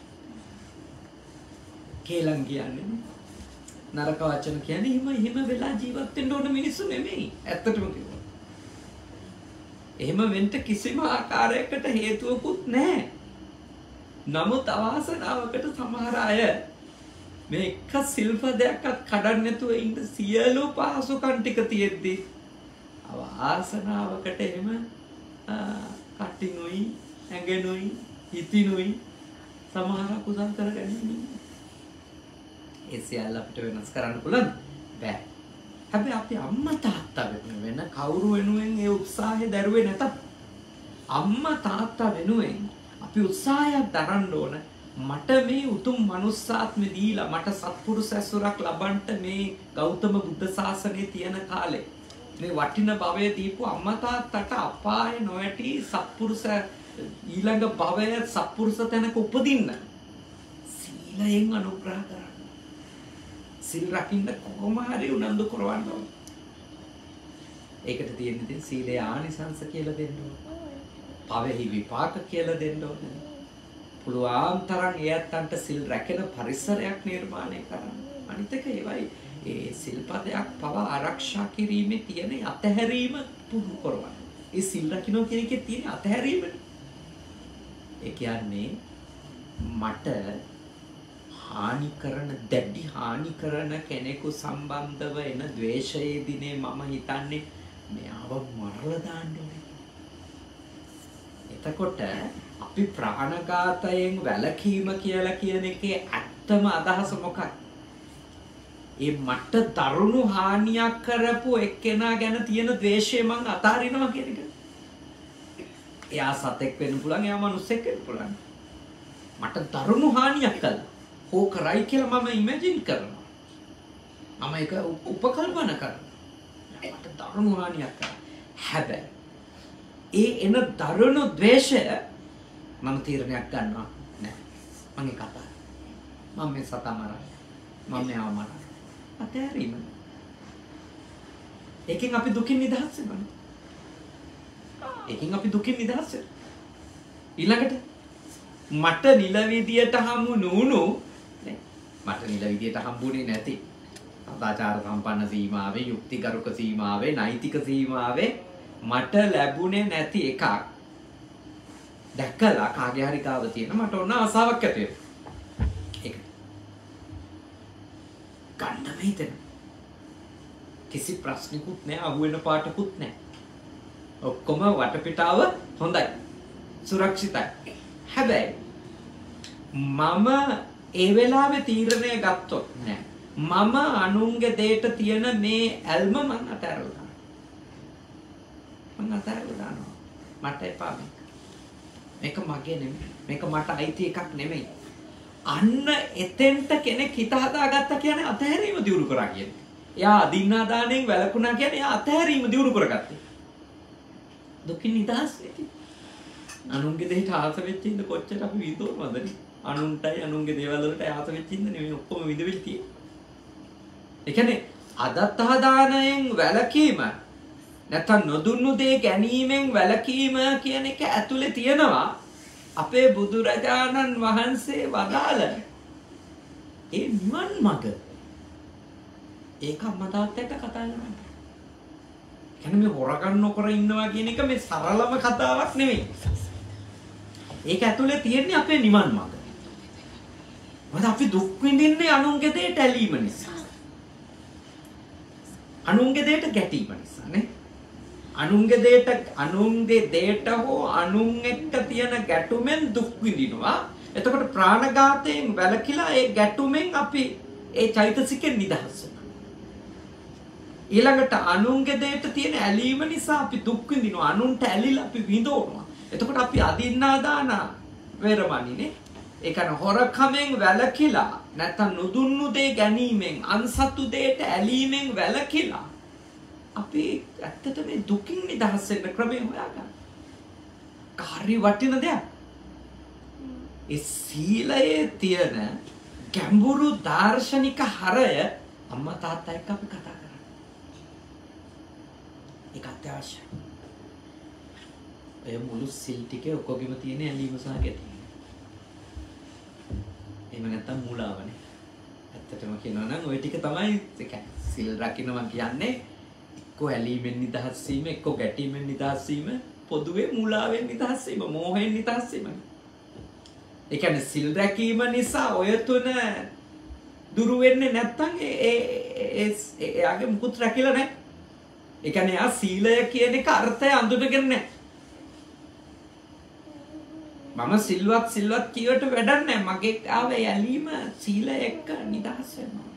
කේලම් කියන්නේ නරක වචන කියන්නේ හිම වෙලා ජීවත් වෙන්න ඕන මිනිස්සු නෙමෙයි. ඇත්තටම කිව්වොත්. එහෙම වෙන්න කිසිම ආකාරයකට හේතුවකුත් නැහැ. නමුත් අවාසනාවකට සමහර අය මේ එක සිල්පදයක්වත් කඩන්න නැතුව ඉන්න සියලු පහසුකම් ටික තියෙද්දි අවාසනාවකට එහෙම කටිනුයි ඇඟෙනුයි හිතිනුයි සමහර කුසල් කරගන්නේ. ඒ සියල්ල අපිට වෙනස් කරන්න පුළුවන් බෑ. හැබැයි අපි අම්මා තාත්තා වෙන කවුරු වෙනුවෙන් ඒ උත්සාහය දරුවේ නැතත් අම්මා තාත්තා වෙනුවෙන් අපි උත්සාහයක් දරන්න ඕන. මට මේ උතුම් මනුස්සාත්මෙ දීලා මට සත්පුරුෂ ඇසුරක් ලබන්න මේ ගෞතම බුද්ධ ශාසනයේ තියෙන කාලේ මේ වටින භවයේ දීපු අම්මා තාත්තට අපායේ නොඇටි සත්පුරුෂ ඊළඟ භවයේ සත්පුරුෂ තැනක උපදින්න සීලයෙන් අනුග්‍රහ කරන්න. සිල් රකින්න කොහොම හරි උනන්දු කරවන්න ඕන. ඒකට තියෙන්නේ සීලේ ආනිසංස කියලා දෙන්න ඕන. පවෙහි විපාක කියලා දෙන්න ඕන. පුළුවන් තරම් එයත්න්ට සිල් රැකෙන පරිසරයක් නිර්මාණය කරන්න. අනිත් එක ඒවයි ඒ සිල්පදයක් පව ආරක්ෂා කිරීමේ තියෙන අතහැරීම පුරුදු කරවන්න. ඒ සිල් රකින්න කියන එකේ තියෙන අතහැරීමනේ. ඒ කියන්නේ මට හානි කරන දැඩි හානි කරන කෙනෙකු සම්බන්ධව එන ද්වේෂයේ දිනේ මම හිතන්නේ මෙයාව මරලා දාන්න ඕනේ. එතකොට අපි ප්‍රාණඝාතයෙන් වැළකීම කියලා කියන එකේ ඇත්තම අදහස මොකක්ද? ඒ මට දරුණු හානියක් කරපු එක්කෙනා ගැන තියෙන ද්වේෂය මං අතාරිනවා කියන එක. එයා සතෙක් වෙන්න පුළුවන්, එයා මිනිස්සෙක් වෙන්න පුළුවන්. මට දරුණු හානියක් කළා. හෝ කරයි කියලා මම ඉමැජින් කරනවා. මම ඒක උපකල්පන කරනවා. මට දරුණු හානියක් කළා. හැබැයි ඒ එන දරුණු ද්වේෂය මම තීරණයක් ගන්නවා නෑ. මම ඒක අතාර. මම මේ සතා මරනවා. මම මෙයාව මරනවා. අතෑරීම. ඒකෙන් අපි දුකින් නිදහස් වෙනවා. ඒකෙන් අපි දුකින් නිදහස් වෙනවා. ඊළඟට මට නිල විදියට හමු නුණු මට නිල විදියට හම්බුනේ නැති සදාචාර සම්පන්න සීමාවේ යුක්තිගරුක සීමාවේ නෛතික සීමාවේ මට ලැබුණේ නැති එකක් දැක්කලා කාගේ හරි කාව තියෙන මට ඕන ආසාවක් ඇති වෙනවා. ඒක ගන්න හිතෙන කිසි ප්‍රශ්නිකුත් නැහැ, අහුවෙන පාටකුත් නැහැ. ඔක්කොම වටපිටාව හොඳයි, සුරක්ෂිතයි. හැබැයි මම ඒ වෙලාවේ තීරණය ගත්තොත් නෑ මම අනුන්ගේ දෙයට තියෙන මේ ඇල්ම මං අතහැරලා දානවා. මට එපා මේක මගේ නෙමෙයි, මේක මට අයිති එකක් නෙමෙයි. අන්න එතෙන්ට කෙනෙක් හිත හදාගත්තා කියන්නේ අතහැරීම දියුණු කරා කියන්නේ. එයා අදින්නා දාණයෙන් වැළකුණා කියන්නේ එයා අතහැරීම දියුණු කරගත්තා. දුකින් නිදහස් වෙති. අනුන්ගේ දෙයට ආස වෙච්ච ඉන්න කොච්චර අපි විඳවනවද? අනුන්ටයි අනුන්ගේ දේවල් වලට ආස වෙච්ච ඉන්න නෙමෙයි ඔක්කොම විඳවිලි තියෙන්නේ. ඒ කියන්නේ අදත්තාදානයෙන් වැළකීම නැත්නම් නොදුන්නු දේ ගැනීමෙන් වැළකීම කියන එක ඇතුලේ තියෙනවා අපේ බුදුරජාණන් වහන්සේ වදාළ ඒ නිවන් මඟ. ඒක අම්මා තාත්තට කතා කරනවා. කියන්නේ මේ හොරගම් නොකර ඉන්නවා කියන එක මේ සරලම කතාවක් නෙමෙයි. ඒක ඇතුලේ තියෙන්නේ අපේ නිවන් මඟ. මොකද අපි දුක් විඳින්නේ අනුන්ගේ දෙයට ඇලීම නිසා. අනුන්ගේ දෙයට ගැටීම නිසා නේ. අනුන්ගේ දෙයට හෝ අනුන් එක්ක තියෙන ගැටුමෙන් දුක් විඳිනවා. එතකොට ප්‍රාණඝාතයෙන් වැළකීලා ඒ ගැටුමෙන් අපි ඒ චෛතසිකෙන් නිදහස් වෙනවා. ඊළඟට අනුන්ගේ දෙයට තියෙන ඇලීම නිසා අපි දුක් විඳිනවා. අනුන්ට ඇලිලා අපි විඳවනවා. එතකොට අපි අදින්නා දාන වේරමණිනේ ඒ කියන්නේ හොරකමෙන් වැළකීලා නැත්නම් නුදුන්නු දේ ගැනීමෙන් අන්සතු දෙයට ඇලීමෙන් වැළකීලා අපි ඇත්තට මේ දුකින් නිදහස් වෙන්න ක්‍රමය හොයාගන්න. කාර්ය වටින දෙයක්. ඒ සීලයේ තියෙන ගැඹුරු දාර්ශනික හරය අම්මා තාත්තා එක්ක අපි කතා කරා. ඒක අත්‍යවශ්‍යයි. ඒ මුළු සිල් ටිකේ ඔක්කොගෙම තියෙන ඇලීම සහ ගැටීම. එහෙම නැත්තම් මූලාවනේ. ඇත්තටම කියනවා නම් ওই ටික තමයි සිල් රකින්නවා කියන්නේ එක්ක ඇලීමෙන් නිදහස් වීම, එක්ක ගැටීමෙන් නිදහස් වීම, පොදුවේ මුලාවෙන් නිදහස් වීම, මෝහයෙන් නිදහස් වීම. ඒ කියන්නේ සිල් රැකීම නිසා ඔය තුන දුරු වෙන්නේ නැත්තම් එයාගේ මුකුත් රැකිලා නැහැ. ඒ කියන්නේ ආ සීලය කියන එක අර්ථය අඳුනගෙන නැහැ. මම සිල්වත් කියවට වැඩක් නැහැ. මගේ ආවේ ඇලීම සීලය එක්ක නිදහස් වෙනවා.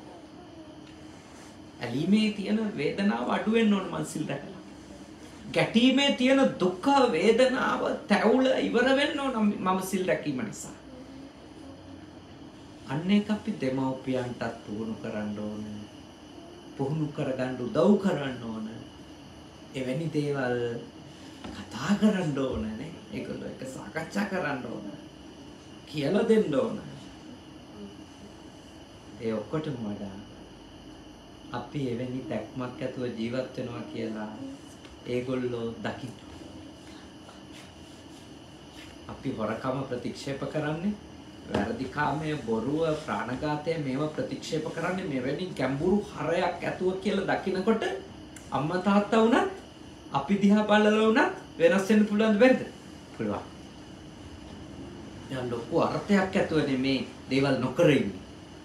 ඇලීමේ තියෙන වේදනාව අඩු වෙන්න ඕන මං සිල් රැකලා. ගැටීමේ තියෙන දුක වේදනාව තැවුල ඉවර වෙන්න ඕන මම සිල් රැකීම නිසා. අන්න ඒක අපි දෙමව්පියන්ටත් පුහුණු කරන්න ඕන. පුහුණු කරගන්න උදව් කරන්න ඕන. එවැනි දේවල් කතා කරන්න ඕන නේ. ඒගොල්ලෝ එක සාකච්ඡා කරන්න ඕන. කියලා දෙන්න ඕන. ඒ ඔක්කොටම වඩා අපි එවැනි දැක්මක් ඇතුව ජීවත් වෙනවා කියලා ඒගොල්ලෝ දකින්න. අපි හොරකම ප්‍රතික්ෂේප කරන්නේ, වැරදිකාමයේ බොරුව ප්‍රාණඝාතය මේවා ප්‍රතික්ෂේප කරන්නේ මෙවැනි ගැඹුරු හරයක් ඇතුව කියලා දකිනකොට අම්මා තාත්තා වුණත් අපි දිහා බලලා වුණත් වෙනස් වෙන්න පුළුවන්ද බැරිද? පුළුවන්. දැන් ලොකු අර්ථයක් ඇතුවනේ මේ දේවල් නොකර ඉන්නේ.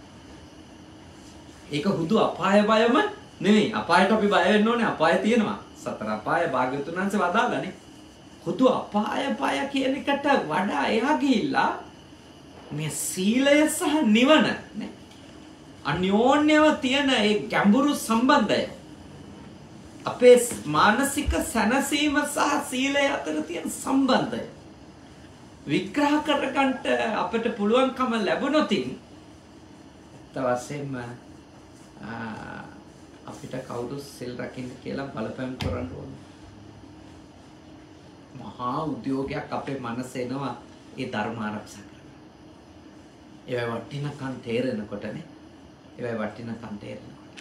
ඒක හුදු අපාය බයම නෙවෙයි. අපායට අපි බය වෙන්න ඕනේ. අපාය තියෙනවා. සතර අපාය භාග්‍යවතුන් වහන්සේ වදාළානේ. හුදු අපාය බය කියන එකට වඩා එහා ගිහිල්ලා මේ සීලය සහ නිවන නේ. අන්‍යෝන්‍යව තියෙන ඒ ගැඹුරු සම්බන්ධය. අපේ මානසික සැනසීම සහ සීලය අතර තියෙන සම්බන්ධය විග්‍රහ කරගන්න අපිට පුළුවන්කම ලැබුණොතින් තවසෙම අපිට කවුරු සිල් රකින්න කියලා බලපෑම් කරන්න ඕන. මහා උද්‍යෝගයක් අපේ මනස එනවා ඒ ධර්ම ආරක්ෂා කරන්න. ඒවයි වටිනකම් තේරෙනකොටනේ. ඒවයි වටිනකම් තේරෙනකොට.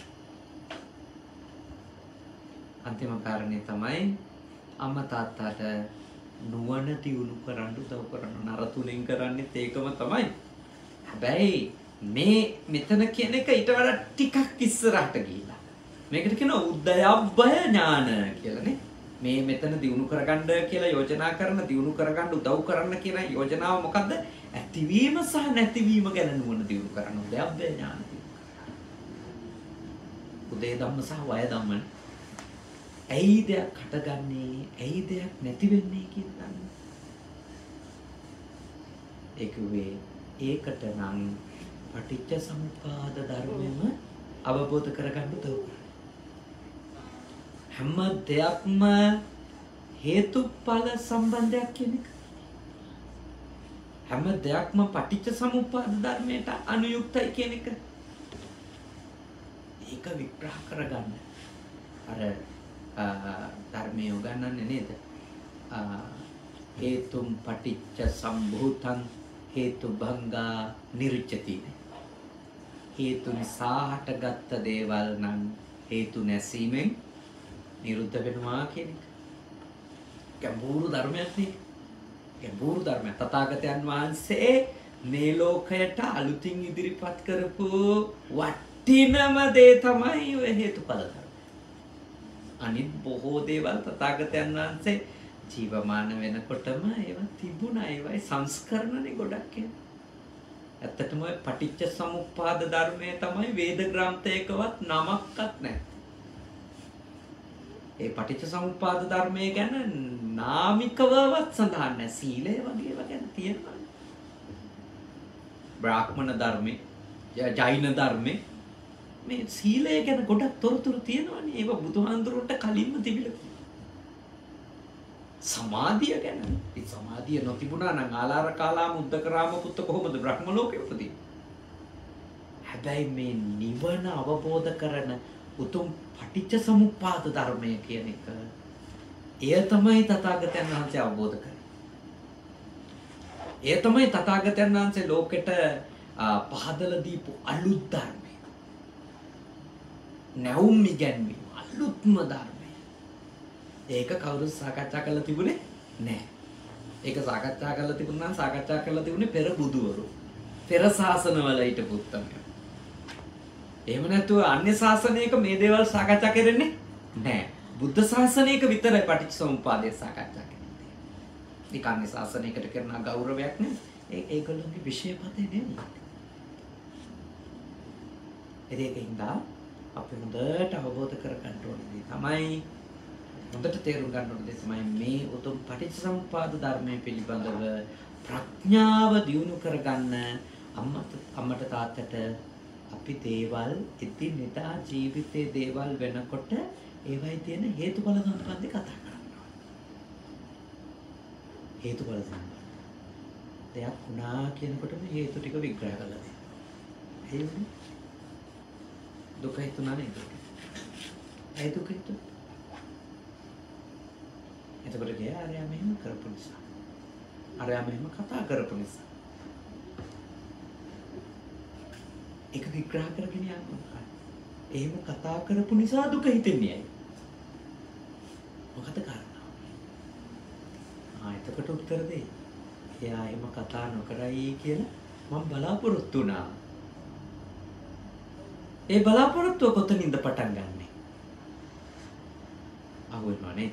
අන්තිම කාරණේ තමයි අම්මා තාත්තාට නුවණ දියුණු කරන්න උදව් කරන අර තුලින් කරන්නේ ඒකම තමයි. හැබැයි මේ මෙතන කියන එක ඊට වඩා ටිකක් ඉස්සරහට ගිහිලා. මේකට කියනවා උද්දයබ්බය ඥාන කියලානේ. මේ මෙතන දියුණු කරගන්න කියලා යෝජනා කරන දියුණු කරගන්න උදව් කරන්න කියන යෝජනාව මොකද්ද? ඇතිවීම සහ නැතිවීම ගැන නුවණ දියුණු කරන උද්දයබ්බය ඥාන. උදේ ධම්ම සහ වය ධම්ම. ඇයි දෙයක් හටගන්නේ? ඇයි දෙයක් නැති වෙන්නේ කියලා දන්න. ඒකට නම් පටිච්ච සමුප්පාද ධර්මෙම අවබෝධ කරගන්න උදව් කරනවා. හැම දෙයක්ම හේතුඵල සම්බන්ධයක් කියන එක. හැම දෙයක්ම පටිච්ච සමුප්පාද ධර්මයට අනුයුක්තයි කියන එක. ඒක විග්‍රහ කරගන්න. අර ධර්මයේ උගන්වන්නේ නේද? හේතුම් පටිච්ච සම්භූතං හේතු භංගා නිරුච්චති. හේතු නිසා හටගත්ත දේවල් නම් හේතු නැසීමෙන් නිරුද්ධ වෙනවා කියන එක. ගැඹුරු ධර්මයක් නේ. ගැඹුරු ධර්මයක්. තථාගතයන් වහන්සේ මේ ලෝකයට අලුතින් ඉදිරිපත් කරපු වටිනම දේ තමයි ඔය හේතුඵල ධර්ම. අනිත් බොහෝ දේවල් තථාගතයන් වහන්සේ ජීවමාන වෙනකොටම ඒවා තිබුණා. ඒවයි සංස්කරණනේ ගොඩක් කියන්නේ. ඇත්තටම ඔය පටිච්ච සමුප්පාද ධර්මය තමයි වේද ග්‍රන්ථයකවත් නමක්වත් නැහැ. ඒ පටිච්ච සමුප්පාද ධර්මය ගැන නාමිකවවත් සඳහන් නැහැ. සීලය වගේ ඒවා ගැන තියෙනවා. බ්‍රාහ්මණ ධර්මේ, ජෛන ධර්මේ මේ සීලය ගැන ගොඩක් තොරතුරු තියෙනවානේ. ඒවා බුදුහාඳුරන්ට කලින්ම තිබිලා. සමාධිය ගැන. ඒ සමාධිය නොතිබුණා නම් ආලාර කාලා මුද්දකරාම පුත්ත කොහොමද බ්‍රහ්ම ලෝකෙ උපදින්නේ? හැබැයි මේ නිවන අවබෝධ කරන උතුම් පටිච්ච සමුප්පාද ධර්මය කියන එක එය තමයි තථාගතයන් වහන්සේ අවබෝධ කරන්නේ. එය තමයි තථාගතයන් වහන්සේ ලෝකෙට පහදලා දීපු අලුත් ධර්මය. නැවුම් ඉගැන්වීම අලුත්ම ධර්මය. ඒක කවුරුත් සාකච්ඡා කරලා තිබුණේ නැහැ. ඒක සාකච්ඡා කරලා තිබුණා නම් සාකච්ඡා කරලා තිබුණේ පෙර බුදුවරු. පෙර ශාසනවල හිටපු උත්තමයෝ. එහෙම නැතුව අන්‍ය ශාසනයක මේ දේවල් සාකච්ඡා කරන්නේ නැහැ. බුද්ධ ශාසනයක විතරයි පටිච්චසමුප්පාදය සාකච්ඡා කරන්නේ. ඒක අන්‍ය ශාසනයකට කරන ගෞරවයක් නෙවෙයි. ඒගොල්ලෝගේ විශේෂපතේ නෙවෙයි. ඒකෙන්ද අපි හොඳට අවබෝධ කරගන්න ඕනේ තමයි හොඳට තේරුම් ගන්න ඕනේ තමයි මේ උතුම් පටිච්චසමුප්පාද ධර්මයේ පිළිබඳව ප්‍රඥාව දියුණු කරගන්න අම්මට තාත්තට අපි දේවල් එදිනෙදා ජීවිතයේ දේවල් වෙනකොට ඒවයි තියෙන හේතුඵල සම්බන්ධය කතා කරනවා. හේතුඵල සම්බන්ධ. දෙයක් වුණා කියනකොටම හේතු ටික විග්‍රහ කරලා දෙනවා. හේතුනේ දුක හිතුණා නේද? ඒ දුක හිතුණා. එතකොට ගියා අරයා මෙහෙම කරපු නිසා. අරයා මෙහෙම කතා කරපු නිසා. ඒක විග්‍රහ කරගෙන යනවා. එහෙම කතා කරපු නිසා දුක හිතෙන්නේ ඇයි? මොකද කාරණා? එතකොට උත්තර දෙයි. එයා එහෙම කතා නොකරයි කියලා මම බලාපොරොත්තු වුණා. ඒ බලාපොරොත්තුව කොතනින්ද පටන් ගන්නෙ? අහුවෙනවා නේද?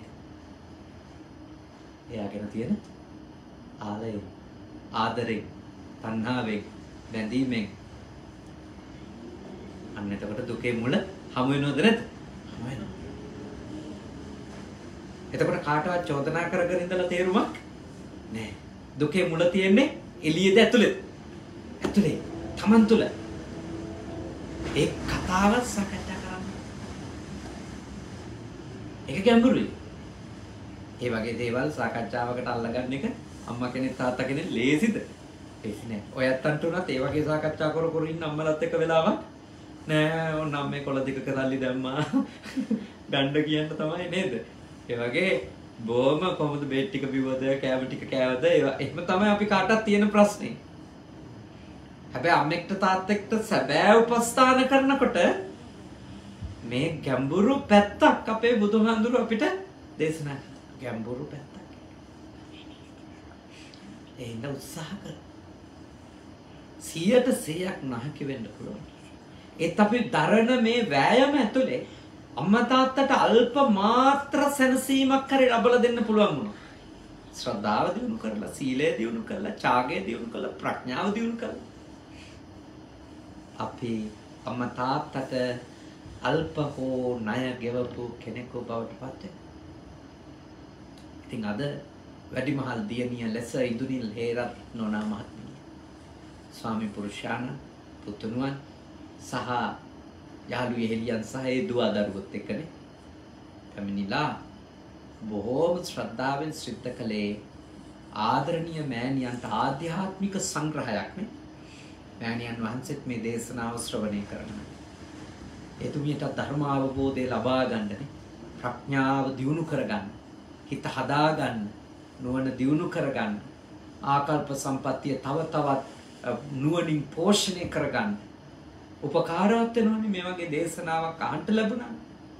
එයාගෙන තියෙන ආලයෙන්, ආදරයෙන්, තණ්හාවෙන්, බැඳීමෙන්. අන්න එතකොට දුකේ මුල හමු වෙනවද නැද්ද? හමු වෙනවා. එතකොට කාටවත් චෝදනා කර ඉඳලා තේරුමක් නැහැ. දුකේ මුල තියෙන්නේ එළියේද ඇතුළේද? ඇතුළේ. Taman තුල. ඒ කතාව සාකච්ඡා කරන්න. ඒක ගැඹුරුයි. ඒ වගේ දේවල් සාකච්ඡාවකට අල්ලගන්න එක අම්මා කෙනෙක් තාත්තා කෙනෙක් ලේසිද? ලේසි නෑ. ඔයත්තන්ට උනත් ඒ වගේ සාකච්ඡා කර ඉන්න අම්මලත් එක්ක වෙලාවක් නෑ. ඕනම් මේ කොළ දෙකක සල්ලි දැම්මා. ගණ්ඩ කියන්න තමයි නේද? ඒ වගේ බොම කොහොමද බේට් ටික බිව්වද, කෑම ටික කෑවද? එහෙම තමයි අපි කාටවත් තියෙන ප්‍රශ්නේ. හැබැයි අම්මෙක්ට තාත්තෙක්ට සැබෑ උපස්ථාන කරනකොට මේ ගැඹුරු පැත්තක් අපේ බුදුහාඳුරු අපිට දේශනා කරනවා. ගැඹුරු පැත්තක්. එහෙනම් උත්සාහ කර 100% නැහකි වෙන්න පුළුවන්. ඒත් අපි දරන මේ වෑයම ඇතුලේ අම්මා තාත්තට අල්ප මාත්‍ර සැනසීමක් හරි ලබලා දෙන්න පුළුවන් වුණා. ශ්‍රද්ධාව දියුණු කරලා, සීලය දියුණු කරලා, ත්‍යාගය දියුණු කරලා, ප්‍රඥාව දියුණු කරලා අපි අම්මා තාත්තට අල්ප හෝ ණය ගෙවපු කෙනෙකු බවට පත් වෙනවා. ඉතින් අද වැඩිමහල් දියණිය ලෙස ඉදුනිල් හේරත් නෝනා මහත්මිය, ස්වාමි පුරුෂාණ පුතුණුවන් සහ යාළු යෙහෙලියන් සහ ඒ දුව දරුවොත් එක්කනේ පැමිණිලා බොහෝම ශ්‍රද්ධාවෙන් සිද්ධ කළේ ආදරණීය මෑණියන්ට ආධ්‍යාත්මික සංග්‍රහයක් නේ. මෑණියන් වහන්සේත් මේ දේශනාව ශ්‍රවණය කරනවා. එතුමියට ධර්ම අවබෝධය ලබා ගන්නනේ, ප්‍රඥාව දියුණු කරගන්න, හිත හදා ගන්න, නුවණ දියුණු කරගන්න, ආකල්ප සම්පත්තිය තව තවත් නුවණින් පෝෂණය කරගන්න උපකාරවත් වෙනවනේ මේ වගේ දේශනාවක් අහන්න ලැබුණා.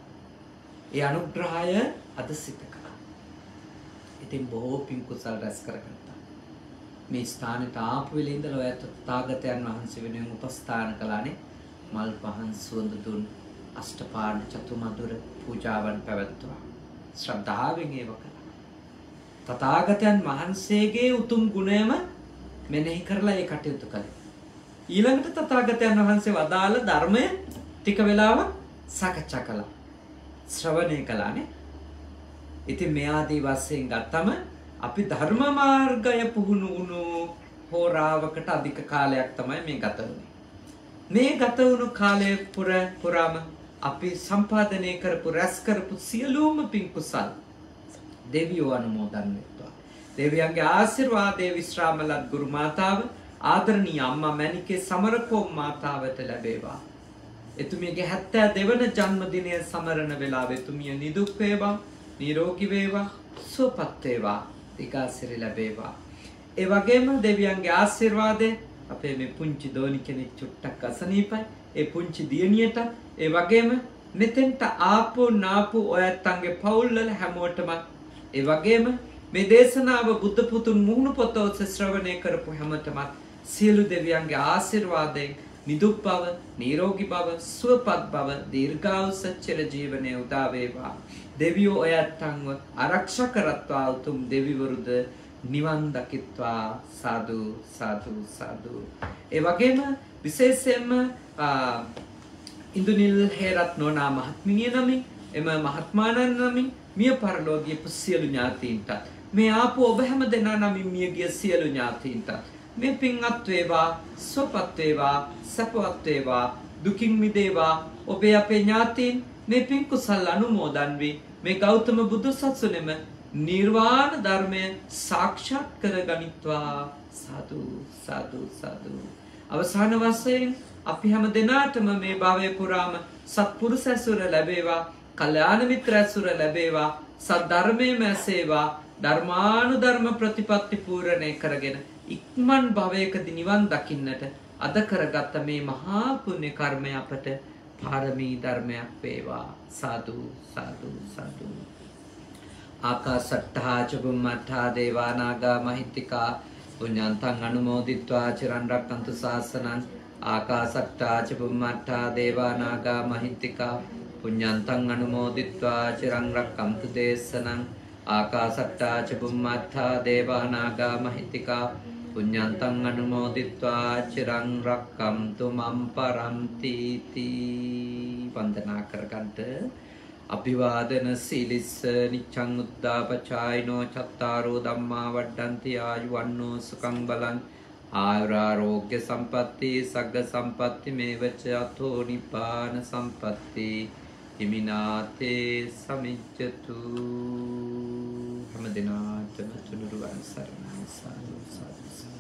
ඒ අනුග්‍රහය අද සිද්ධ කළා. ඉතින් බොහෝ පින් කුසල් රැස් කරගත්තා. මේ ස්ථානෙට ආපු වෙලේ ඉඳලා ඔයත් තාගතයන් වහන්සේ වෙනුවෙන් උපස්ථාන කළානේ. මල් පහන් සුවඳ දුන් අෂ්ටපාණ චතුමදුර පූජාවන් පැවැත්වුවා. ශ්‍රද්ධාවෙන් ඒව කළා. තථාගතයන් වහන්සේගේ උතුම් ගුණයම මෙනෙහි කරලා ඒ කටයුතු කළා. ඊළඟට තථාගතයන් වහන්සේ වදාළ ධර්මය ටික වෙලාවක් සාකච්ඡා කළා. ශ්‍රවණය කළානේ. ඉතින් මේ ආදී වශයෙන් ගත්තම අපි ධර්ම මාර්ගය පුහුණු වුණු හෝරාවකට අධික කාලයක් තමයි මේ ගත වුනේ. මේ ගත වුණු කාලය පුරාම අපි සම්පාදනය කරපු රැස් කරපු සියලුම පින් කුසල් දෙවියෝ අනුමෝදන් වෙත්වා. දෙවියන්ගේ ආශිර්වාදයේ විශ්‍රාමලත් ගුරු මාතාව ආදරණීය අම්මා මණිකේ සමරකෝම් මාතාවට ලැබේවා. එතුමියගේ 72 වන ජන්මදිනය සමරන වෙලාවේ එතුමිය නිදුක් වේවා, නිරෝගී වේවා, සුවපත් වේවා, දීර්ඝායුෂ ලැබේවා. ඒ වගේම දෙවියන්ගේ ආශිර්වාදයෙන් අපේ මේ පුංචි දෝනි කෙනෙක් චුට්ටක් අසනීපයි. ඒ පුංචි දියණියට ඒ වගේම මෙතෙන්ට ආපු නාපු ඔයත්තන්ගේ පවුල්වල හැමෝටම ඒ වගේම මේ දේශනාව බුද්ධ පුතුන් මුහුණු පොත ඔස්සේ ශ්‍රවණය කරපු හැමතෙම සියලු දෙවියන්ගේ ආශිර්වාදයෙන් නිදුක් බව, නිරෝගී බව, සුවපත් බව, දීර්ඝායුෂ චිර ජීවනයේ උදා වේවා. දෙවියෝ ඔය ඇත්තන්ව ආරක්ෂා කරත්වා උතුම් දෙවිවරුද නිවන් දකිත්වා. සාදු සාදු සාදු. ඒ වගේම විශේෂයෙන්ම ඉන්දුනිල් හේරත් නෝනා මහත්මිය නමින් එම මහත්මාණන් නමින් මිය පරලෝකීය සියලු ඥාතීන්ට මේ ආපු ඔබ හැම දෙනා නමින් මියගිය සියලු ඥාතීන්ට මේ පින්වත් වේවා, සුවපත් වේවා, සපවත් වේවා, දුකින් මිදේවා. ඔබේ අපේ ඥාතීන් මේ පින් කුසල් අනුමෝදන් වී මේ ගෞතම බුදු සසුනේම නිර්වාණ ධර්මය සාක්ෂාත් කරගනිත්වා. සාදු සාදු සාදු. අවසාන වශයෙන් අපි හැම දිනාටම මේ භවයේ පුරාම සත්පුරුෂ ඇසුර ලැබේවා, කල්යාණ මිත්‍ර ඇසුර ලැබේවා, සද්ධර්මයේ ඇසේවා, ධර්මානුධර්ම ප්‍රතිපත්ති පූර්ණේ කරගෙන ඉක්මන් භවයකදී නිවන් දකින්නට අද කරගත්ත මේ මහා පුණ්‍ය කර්මය අපට පාරමී ධර්මයක් වේවා. සාදු සාදු සාදු. ආකාසට්ඨා චුම්මට්ඨා දේවා නාග මහිත්‍තිකා පුඤ්ඤන්තං අනුමෝදිත්වා චිරන් රක්ඛන්තු ශාසනං. ආකාසට්ඨා චුම්මට්ඨා දේවා නාග මහිත්‍තිකා පුඤ්ඤන්තං අනුමෝදිත්වා චිරන් රක්ඛන්තු දේශනං. ආකාසට්ඨා චුම්මට්ඨා දේවා නාග මහිත්‍තිකා පුඤ්ඤන්තං අනුමෝදිත්වා චිරන් රක්ඛන්තු මම් පරන්ති තී. වන්දනා කරගන්න. අභිවාදන සීලිස්ස නිච්ඡං උද්ධාපචායිනෝ චත්තාරෝ ධම්මා වඩ්ඩන්ති ආයුවන්නෝ සුඛං බලං ආයුරාෝග්‍ය සම්පatti සග්ග සම්පatti මේවච අතෝ නිපාන සම්පatti හිමිනාතේ සමිච්ඡතු. හැම දිනාටම තුනුරුවන් සරණයි. සාදු සාදු.